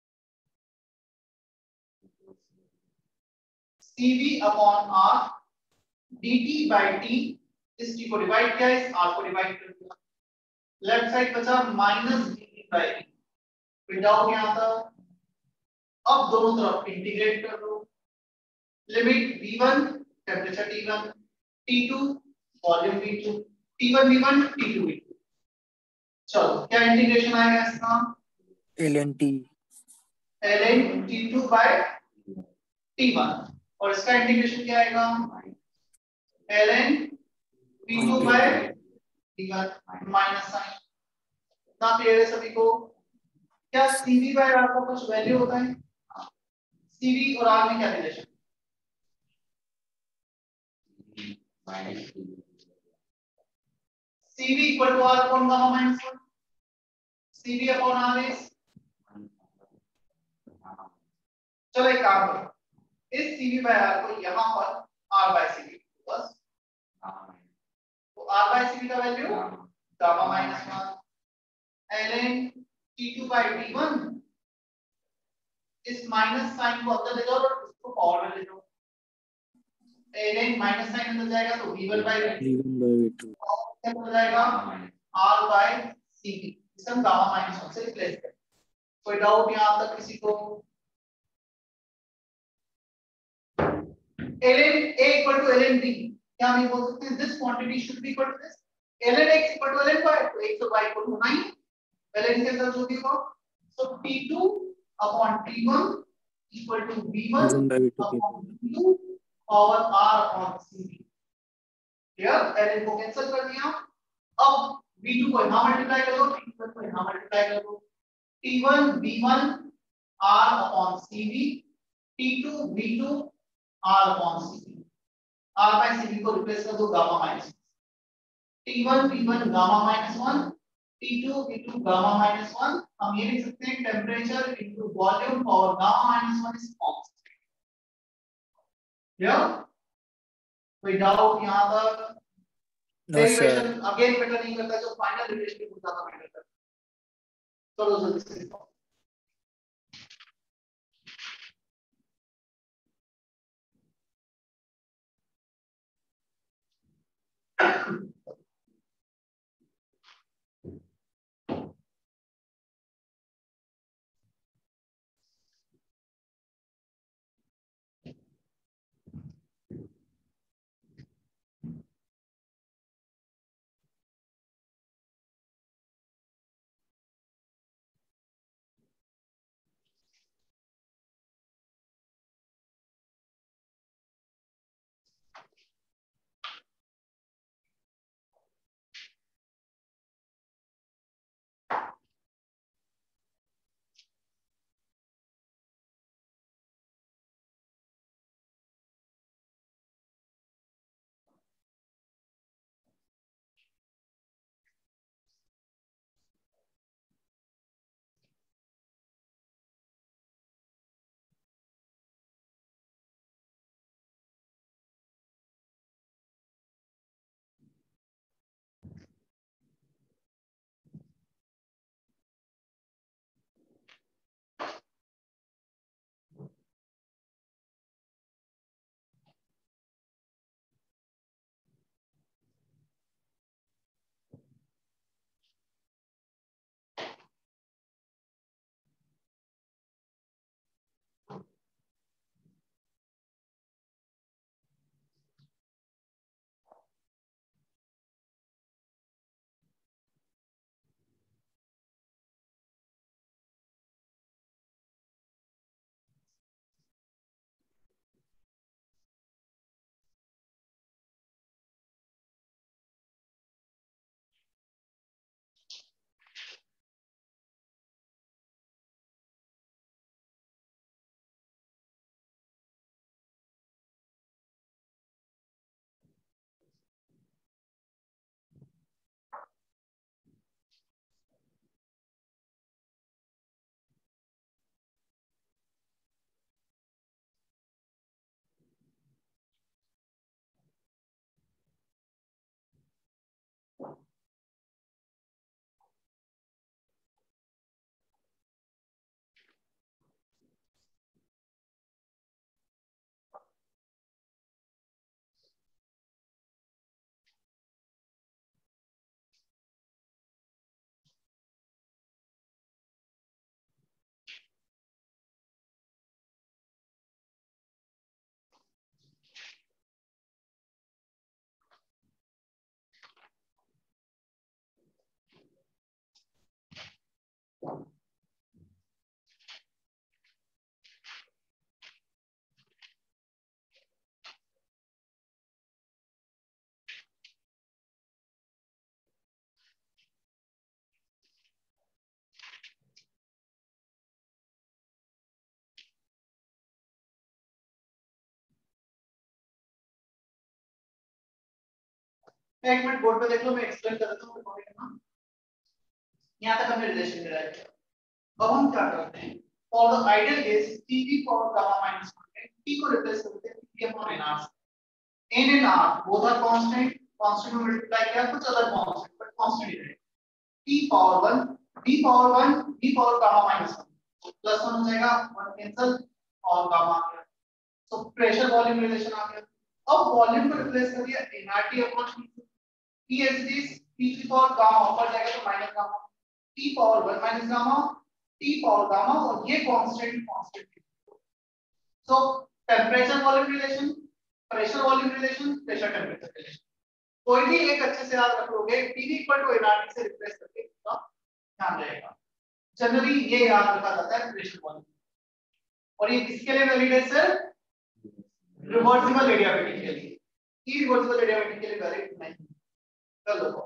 cv upon r dt by t, इस t को डिवाइड किया, इस r को डिवाइड कर दिया, लेफ्ट साइड बचा minus dt by t, without यहां था। अब दोनों तरफ इंटीग्रेट कर दो, limit v one temperature T one, T two volume v two, T one v one T two v two. चलो क्या इंटीग्रेशन आएगा इसका, ln t ln T two by T one, और इसका इंटीग्रेशन क्या आएगा ln P two by T one minus sign. ना clear है सभी को। क्या Cv by R का कुछ वैल्यू होता है, Cv और R में क्या relation, Cv equal to R upon gamma minus one, Cv upon R is, चलो एक काम करो, इस Cv by R को यहाँ पर R by Cv बस, तो R by Cv का value gamma minus one, ln T two by T one, इस माइनस साइन को अंदर ले जाओ और इसको पावर में ले जाओ, ln माइनस साइन अंदर जाएगा तो v one by v two, क्या हो जाएगा R by Cv, इसे हम गामा माइनस वन से रिप्लेस करें। कोई डाउट यहाँ तक किसी को, ln a equal to ln b, क्या हम ये बोल सकते हैं this quantity should be equal to this, ln x equal to ln y, तो x और y इक्वल होना ही, ln के साथ जो भी हो, so T two upon T one equal to v one upon v two और R upon Cv, clear. ln को कैंसिल कर दिया, अब v टू को यहां मल्टीप्लाई कर दो, T वन को यहां मल्टीप्लाई कर दो, T one v one R upon Cv, T two v two R upon Cv, R by Cv को रिप्लेस कर दो gamma minus, T one v one gamma minus one, T two V two gamma minus one, हम ये लिख सकते हैं temperature into volume और gamma minus one is constant. Clear? कोई डाउट यहां तक? No, sir. Derivation again matter नहीं करता, जो फाइनल रिलेशनशिप होता था मैटर करता। चलो जल्दी से लिखो। एक मिनट बोर्ड पे देख लो, मैं एक्सप्लेन कर देता हूं टॉपिक ना। यहां तक हमने रिलेशन डिराइव किया। अब हम क्या करते हैं, for the ideal case Tv for gamma minus one, T को रिप्लेस करते हैं Tm और Nr से। N and R both are constant, constant में मल्टीप्लाई किया कुछ अलग कांस्टेंट बट कांस्टेंट ही रहेगा। T power one, D power one, D power gamma minus one, plus one हो जाएगा, वन कैंसिल और गामा आ गया। सो प्रेशर वॉल्यूम रिलेशन आ गया। अब वॉल्यूम को रिप्लेस कर दिया Nrt upon T, T as it is, T की पावर गामा ऊपर जाएगा तो minus gamma, T power one minus gamma, T power gamma, और ये constant constant. So temperature volume relation, pressure volume relation, pressure temperature relation, कोई भी एक अच्छे से याद रख लोगे, Tv इक्वल टू Nrt से रिप्लेस करके इसका ध्यान रहेगा। जनरली ये याद रखा जाता है प्रेशर वॉल्यूम, और ये किसके लिए वैलिड है सर? रिवर्सिबल एडियाबैटिक के लिए। इरिवर्सिबल एडियाबैटिक के लिए वैलिड नहीं। चलो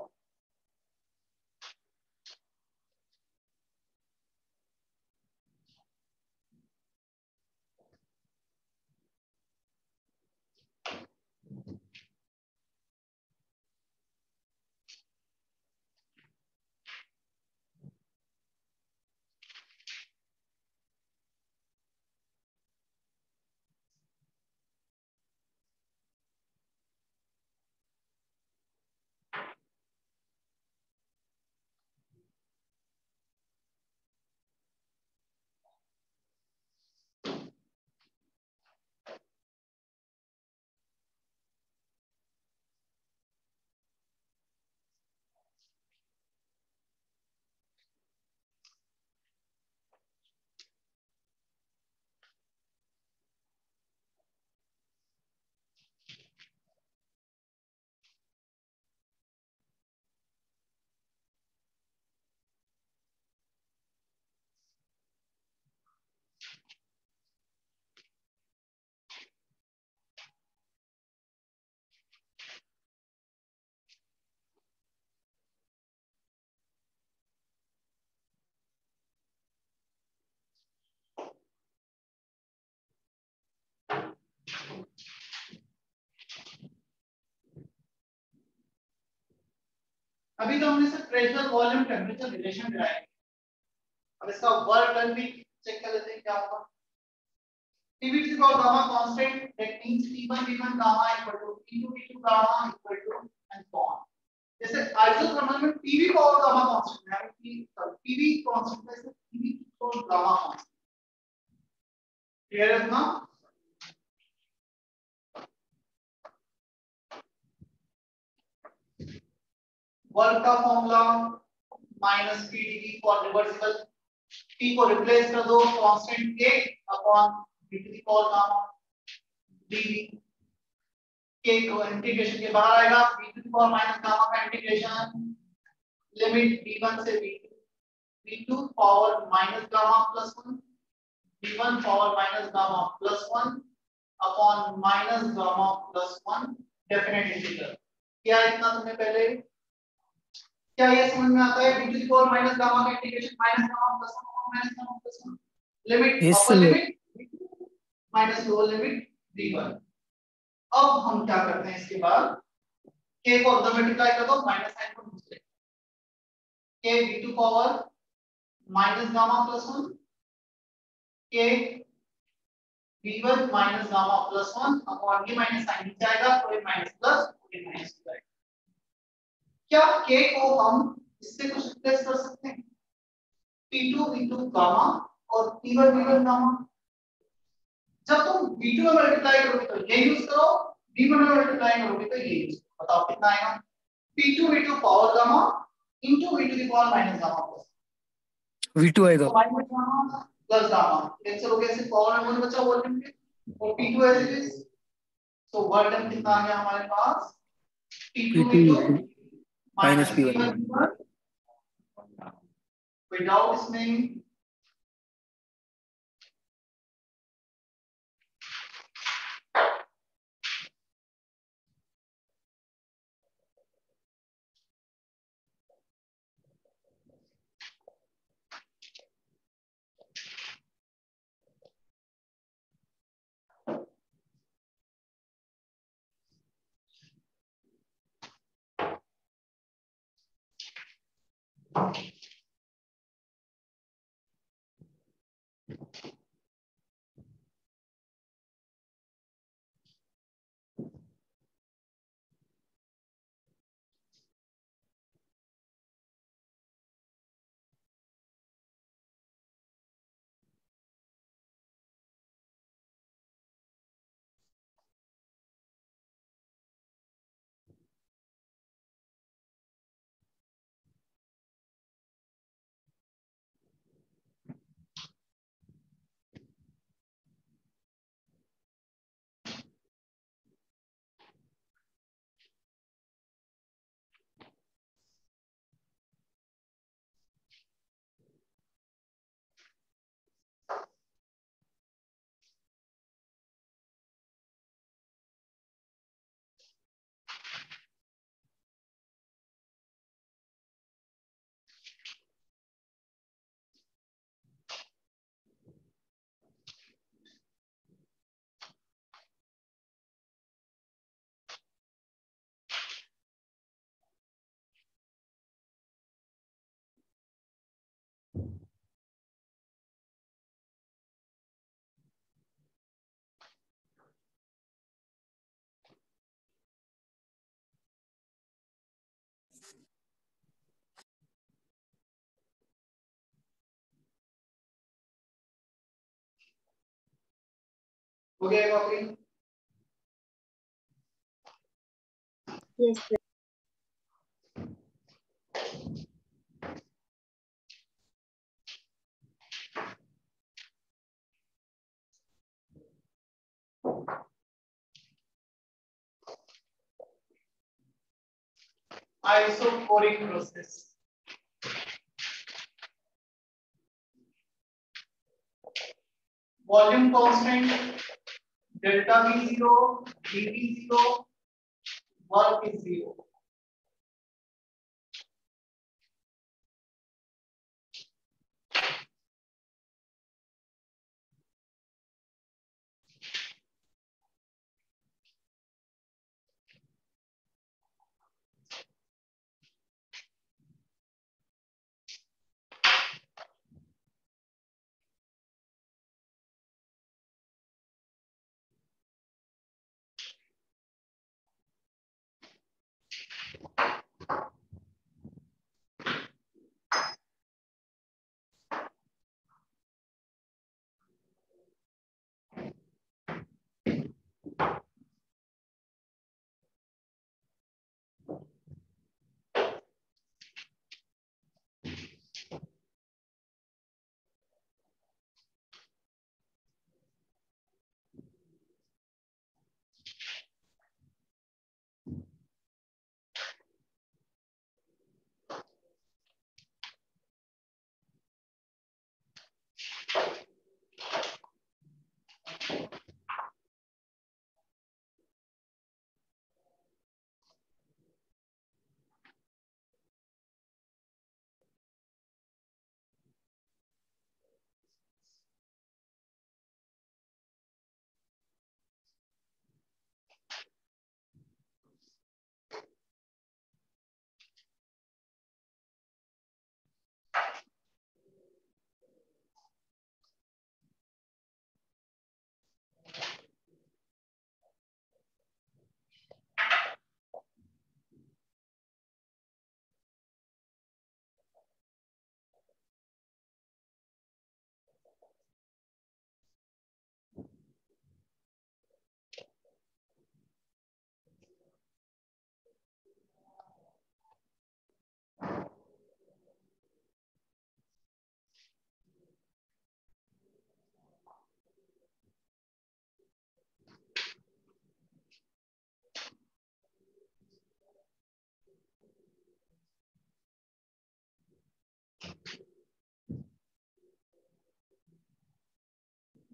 अभी तो हमने सिर्फ pressure volume temperature relation derive, अब इसका वर्क डन भी चेक कर लेते हैं क्या होगा। T V to the power gamma constant, that means T one V one gamma equal to T two V two gamma equal to and so on. जैसे isothermal में P V power gamma constant है, P V constant है, P V तो gamma constant. Clear है ना? Work का formula minus P dV for reversible, P को replace कर दो constant K upon V to the power gamma dV, K को इंटीग्रेशन के बाहर आएगा, V to the power minus gamma का इंटीग्रेशन लिमिट V one से V two, V two power minus gamma plus one, V one power minus gamma plus one upon minus gamma plus one definite integral. क्या इतना तुमने पहले, क्या ये समझ में आता है? V to the power minus gamma का integration minus gamma plus one upon minus gamma plus one, limit Yes, upper sir. Limit minus lower limit V one। अब हम क्या करते हैं इसके बाद, K को अंदर मल्टीप्लाई कर दो, माइनस साइन को दूसरे, K V two power minus gamma plus one, K V one minus gamma plus one upon ये माइनस साइन नीचे आएगा तो ये माइनस प्लस ये माइनस हो जाएगा। क्या K को हम इससे कुछ रिप्लेस कर सकते हैं? T two V two gamma और T one V one gamma. जब तुम V two में मल्टीप्लाई करोगे तो ये यूज करो, V one में मल्टीप्लाई करोगे तो ये यूज करो। बताओ कितना आएगा? P two V two power gamma into V to the power minus gamma plus V two आएगा। तो minus gamma plus gamma cancel हो गया, सिर्फ पावर में बचा वॉल्यूम के और P two as it is. तो वॉल्यूम कितना आ गया हमारे पास? P two V two minus minus P P one। one V one। कोई डाउट इसमें? हो गया copy? Yes, sir. Isophoric process. Volume constant delta V zero, dV zero, work is zero.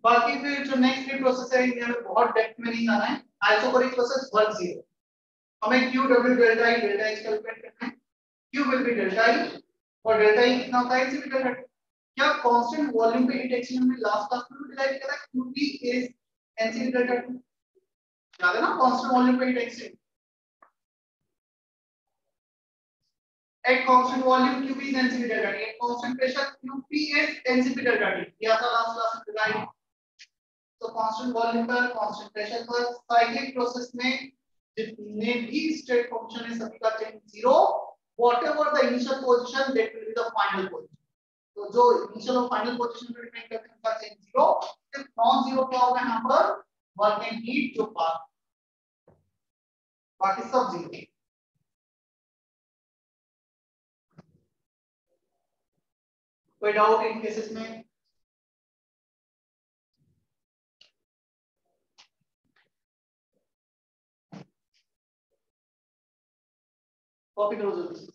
बाकी फिर जो नेक्स्ट थ्री प्रोसेस है इनमें बहुत डेप्थ में नहीं जाना है। आइसोबैरिक प्रोसेस वर्क जीरो, हमें Q W delta E delta H calculate करना है। Q will be delta E और डेल्टा ई कितना होता है इसी डेल्टा। क्या कांस्टेंट वॉल्यूम पे हीट एक्सचेंज हमने लास्ट क्लास में डिराइव किया था, QP is NC delta two, याद है ना? कांस्टेंट वॉल्यूम पे heat exchange at constant volume Q P is N C P delta T, at constant pressure Q P is N C P delta T, दिया था last class में derive. तो constant volume पर constant pressure पर cyclic process में जितने भी state function है सभी का change zero, whatever the initial position that will be the final position. तो जो इनिशियल और फाइनल पोजीशन पे डिपेंड करते हैं उनका चेंज जीरो, सिर्फ नॉन जीरो क्या होगा यहां पर, वर्क एंड हीट जो पास, बाकी सब जीरो। कोई डाउट इन केसेस में? कॉपी करो जल्दी।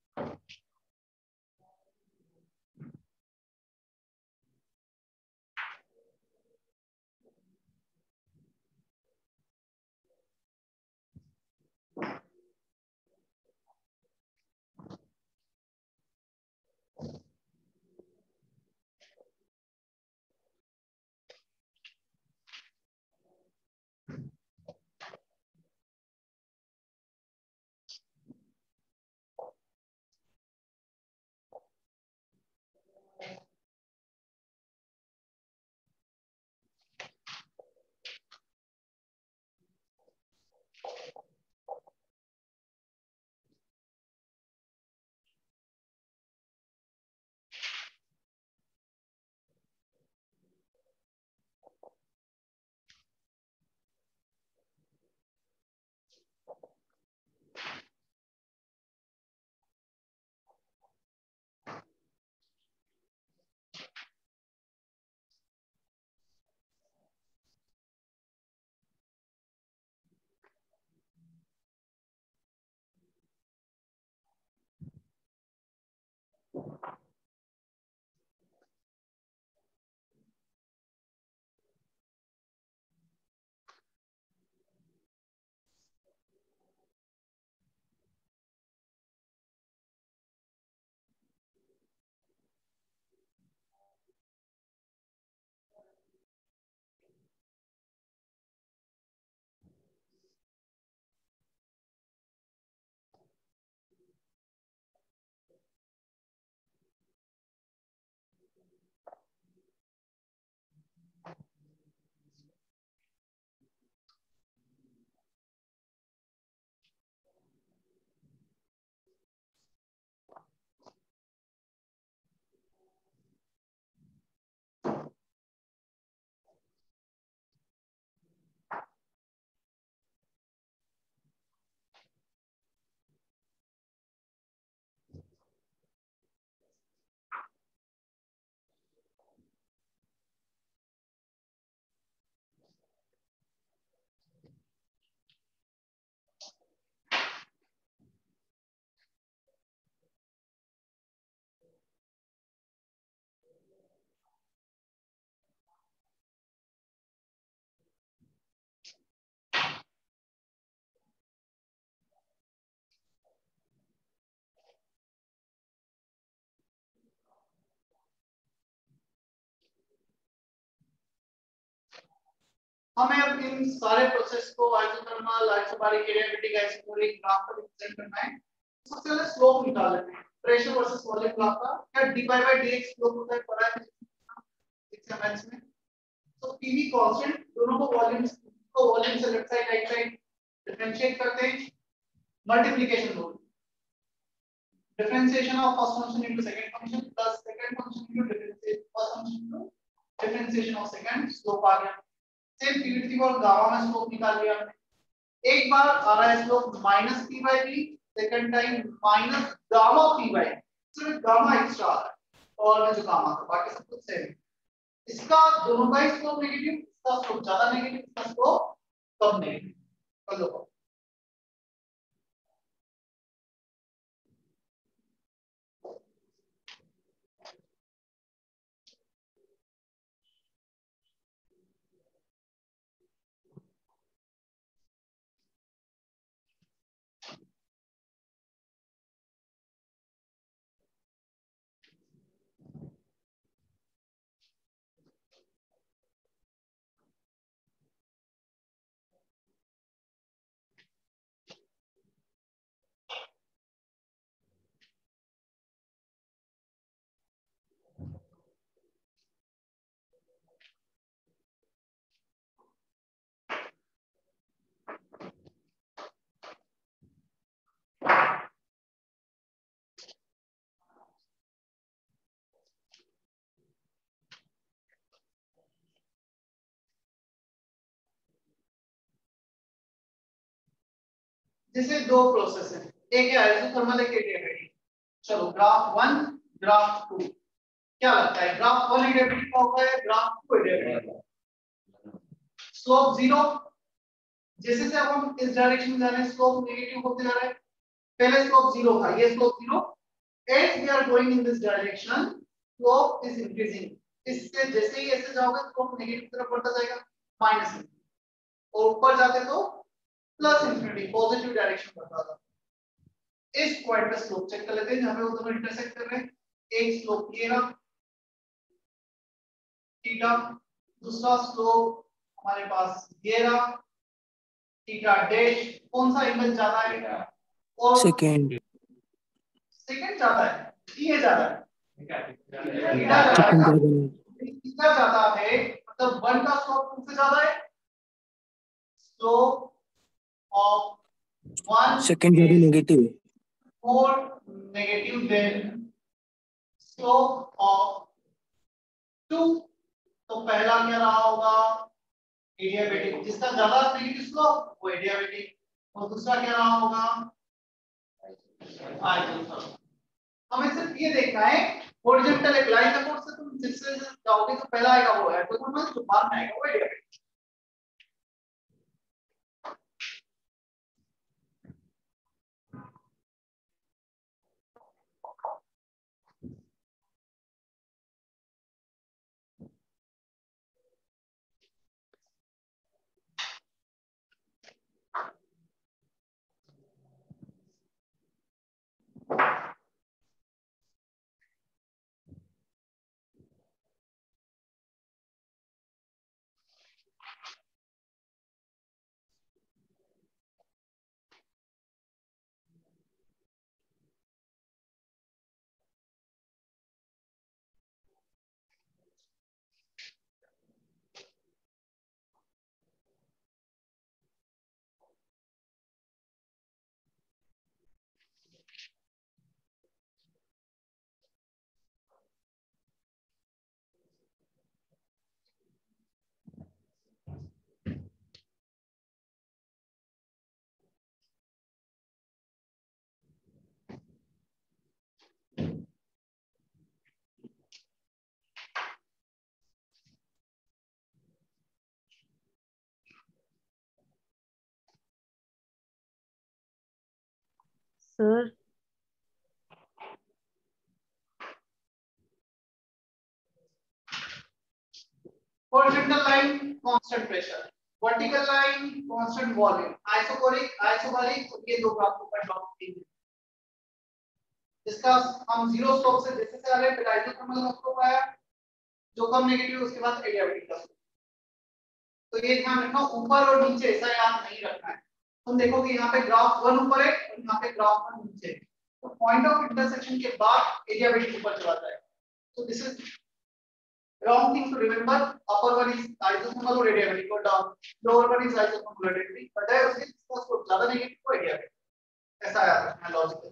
हमें अब इन सारे प्रोसेस को isothermal, isobaric, adiabatic, isochoric graph पर रिप्रेजेंट करना है। सबसे पहले स्लोप निकाल लेते हैं, प्रेशर वर्सेस वॉल्यूम ग्राफ का। क्या dy by dx स्लोप होता है, पता है सिक्स मैथ्स में? तो pv कांस्टेंट, दोनों को वॉल्यूम को वॉल्यूम से left side right side differentiate करते हैं, multiplication rule, differentiation of first function into second function plus second function into differentiation first function into differentiation of second, slope आ गया। सेम पीवी और gamma में slope निकाल लिया हमने। एक बार आ रहा है slope minus P by B, second time minus gamma P by, सिर्फ गामा एक्स्ट्रा आ रहा है और में जो गामा था बाकी सब कुछ सेम है। इसका दोनों का ही स्लोप नेगेटिव, इसका स्लोप ज्यादा नेगेटिव, इसका स्लोप कम नेगेटिव। कर लो जैसे दो प्रोसेस है, एक है आइसोथर्मल, एक एडियाबेटिक। चलो ग्राफ वन, ग्राफ टू, क्या लगता है ग्राफ वन एडियाबेटिक का होगा है, graph two adiabatic? Slope zero, जैसे से अब हम इस डायरेक्शन में जा रहे हैं स्लोप नेगेटिव होते जा रहा है। पहले स्लोप जीरो था, ये slope zero. As we are going in this direction slope is increasing. इससे जैसे ही ऐसे जाओगे स्लोप नेगेटिव तरफ बढ़ता जाएगा, माइनस, और ऊपर जाते तो प्लस इंफिनिटी, पॉजिटिव डायरेक्शन बढ़ता था। इस पॉइंट पे स्लोप चेक कर लेते हैं जहां पे वो दोनों इंटरसेक्ट कर रहे हैं। एक स्लोप ये रहा थीटा, दूसरा स्लोप हमारे पास ये रहा थीटा डैश। कौन सा एंगल ज्यादा है? और सेकेंड सेकंड ज्यादा है, ये ज्यादा है, थीटा ज्यादा सेकेंड है, थीटा ज्यादा है, मतलब वन का स्लोप टू से ज्यादा है। स्लोप ऑफ वन सेकेंड ज्यादा नेगेटिव है। more negative than slope of two। तो पहला क्या रहा होगा? एडियाबेटिक। जिसका ज्यादा नेगेटिव स्लोप वो एडियाबेटिक, और दूसरा क्या रहा होगा? आइसोथर्मल। हमें सिर्फ ये देखना है हॉरिजॉन्टल एक लाइन सपोर्ट से तुम जिससे जाओगे तो पहला आएगा वो आइसोथर्मल, जो बाद में आएगा वो adiabatic. Sir Horizontal line constant pressure, vertical line constant volume, isobaric isobaric तो ये दो ग्राफ को प्लॉट कीजिए। इसका हम जीरो स्लोप से जैसे से आ रहे हैं, फिर आइसोथर्मल का स्लोप आया जो कम नेगेटिव, उसके बाद एडियाबेटिक का स्लोप। तो ये ध्यान रखना ऊपर और नीचे ऐसा याद नहीं रखना है। तुम देखोगे यहाँ पे ग्राफ वन ऊपर है और यहाँ पे ग्राफ वन नीचे है, तो पॉइंट ऑफ इंटरसेक्शन के बाद एडियाबेटिक ऊपर चला जाएगा। तो this is wrong thing to remember. Upper one is isoformal or adiabatic, or down lower one is isoformal or adiabatic, but है उसके इसको ज्यादा नेगेटिव को adiabatic, ऐसा याद रखना लॉजिकल।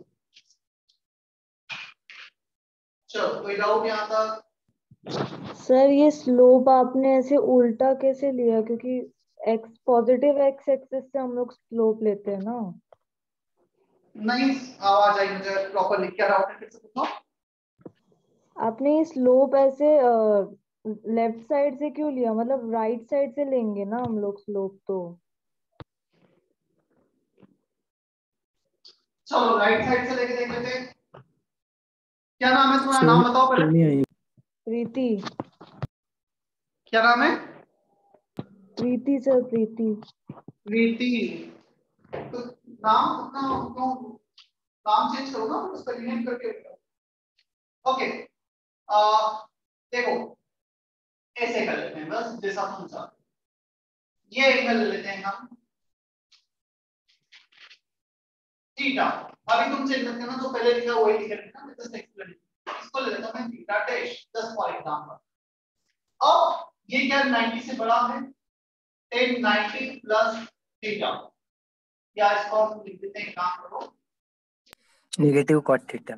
चलो कोई डाउट यहाँ तक? सर ये स्लोप आपने ऐसे उल्टा कैसे लिया, क्योंकि एक्स पॉजिटिव एक्स एक्सिस से हम लोग स्लोप लेते हैं ना। नहीं आवाज आई मुझे प्रॉपरली, क्या डाउट है फिर से पूछो। आपने ये स्लोप ऐसे लेफ्ट साइड से क्यों लिया, मतलब राइट साइड से लेंगे ना हम लोग स्लोप तो। चलो राइट साइड से लेके देख लेते हैं। क्या नाम है तुम्हारा? नाम बताओ पहले। प्रीति। क्या नाम है? प्रीति सर, प्रीति। प्रीति। तो नाम अपना क्यों नाम चेंज करो ना, उसका रीनेम करके। ओके आ, देखो ऐसे कर लेते हैं बस जैसा तुम चाहते। ये एंगल ले लेते हैं हम थीटा। अभी तुम चेंज करते हैं ना, जो पहले लिखा वही लिख लेते हैं, जस्ट एक्सप्लेन। इसको ले लेता हूं मैं थीटा डैश दस फॉर एग्जांपल। अब ये क्या नब्बे से बड़ा है, टेन नाइंटी प्लस थीटा, या इसको हम लिख देते हैं, काम करो नेगेटिव कॉट थीटा।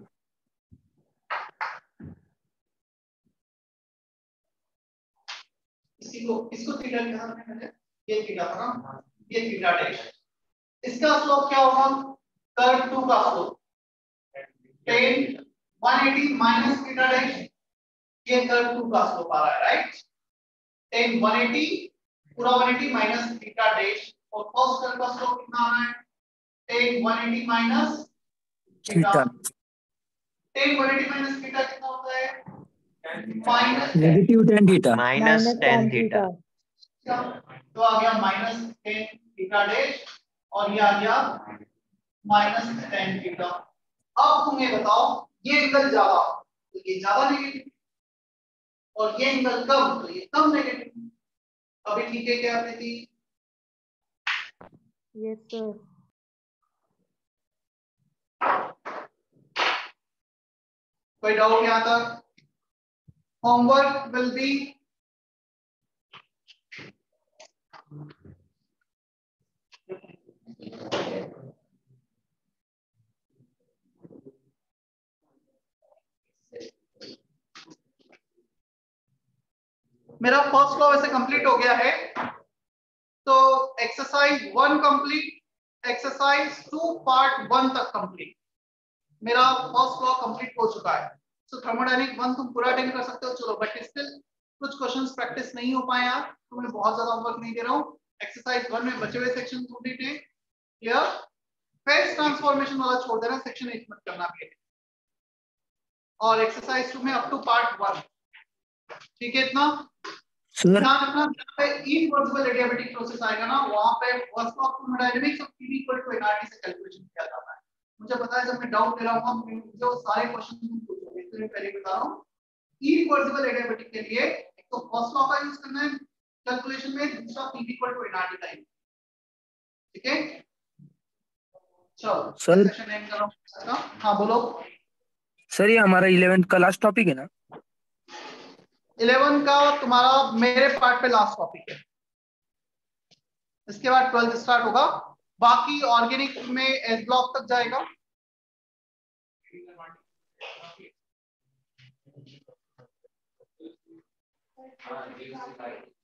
इसी को इसको थीटा लिखा था मैंने, ये थीटा था ना, ये थीटा डैश। इसका स्लोप क्या होगा? कर्व टू का slope tan one eighty minus theta dash, ये कर्व टू का स्लोप आ रहा है, राइट? टेन वन एटी पूरा one eighty minus theta dash, और फर्स्ट कर्व का स्लोप कितना आ रहा है? Tan one eighty minus theta. Theta tan one eighty minus theta कितना होता है? Minus negative tan theta minus minus tan tan theta. Theta. तो आ गया माइनस टेन थीटा डैश, और ये आ गया माइनस टेन थीटा। अब तुम ये बताओ, ये एंगल ज्यादा तो ये ज्यादा नेगेटिव, और ये एंगल कम तो ये कम नेगेटिव। अभी ठीक है क्या प्रीति? Yes sir. कोई डाउट यहाँ तक? होमवर्क विल बी मेरा फर्स्ट लॉ वैसे कंप्लीट हो गया है, तो exercise one complete, exercise two part one तक कंप्लीट। मेरा फर्स्ट लॉ कंप्लीट हो चुका है। सो थर्मोडायनेमिक वन तुम पूरा अटेंड कर सकते हो, चलो, बट स्टिल कुछ क्वेश्चंस प्रैक्टिस नहीं हो पाए यार, तो मैं बहुत ज्यादा होमवर्क नहीं दे रहा हूँ। एक्सरसाइज वन में बचे हुए सेक्शन कंप्लीट है, क्लियर? फेज ट्रांसफॉर्मेशन वाला छोड़ देना, सेक्शन एट मत करना भी है। और एक्सरसाइज टू में अप टू पार्ट वन, ठीक है? इतना सर। ध्यान रखना, जहां पे इरिवर्सिबल एडियाबैटिक प्रोसेस आएगा ना, वहां पे first law of thermodynamics of P equal to NRT से कैलकुलेशन किया जाता है। मुझे पता है जब मैं डाउट ले रहा हूं जो सारे क्वेश्चन तुम पूछोगे, इसलिए मैं पहले बता रहा हूं, इरिवर्सिबल एडियाबैटिक के लिए एक तो फर्स्ट लॉ का यूज करना है कैलकुलेशन में, दूसरा P इक्वल टू एनआरटी का, ठीक है? चलो सर। सेशन एंड कर रहा हूं। हां बोलो सर, ये हमारा इलेवेंथ का लास्ट टॉपिक है ना? इलेवन का तुम्हारा मेरे पार्ट पे लास्ट टॉपिक है, इसके बाद ट्वेल्थ स्टार्ट होगा। बाकी ऑर्गेनिक में एस ब्लॉक तक जाएगा।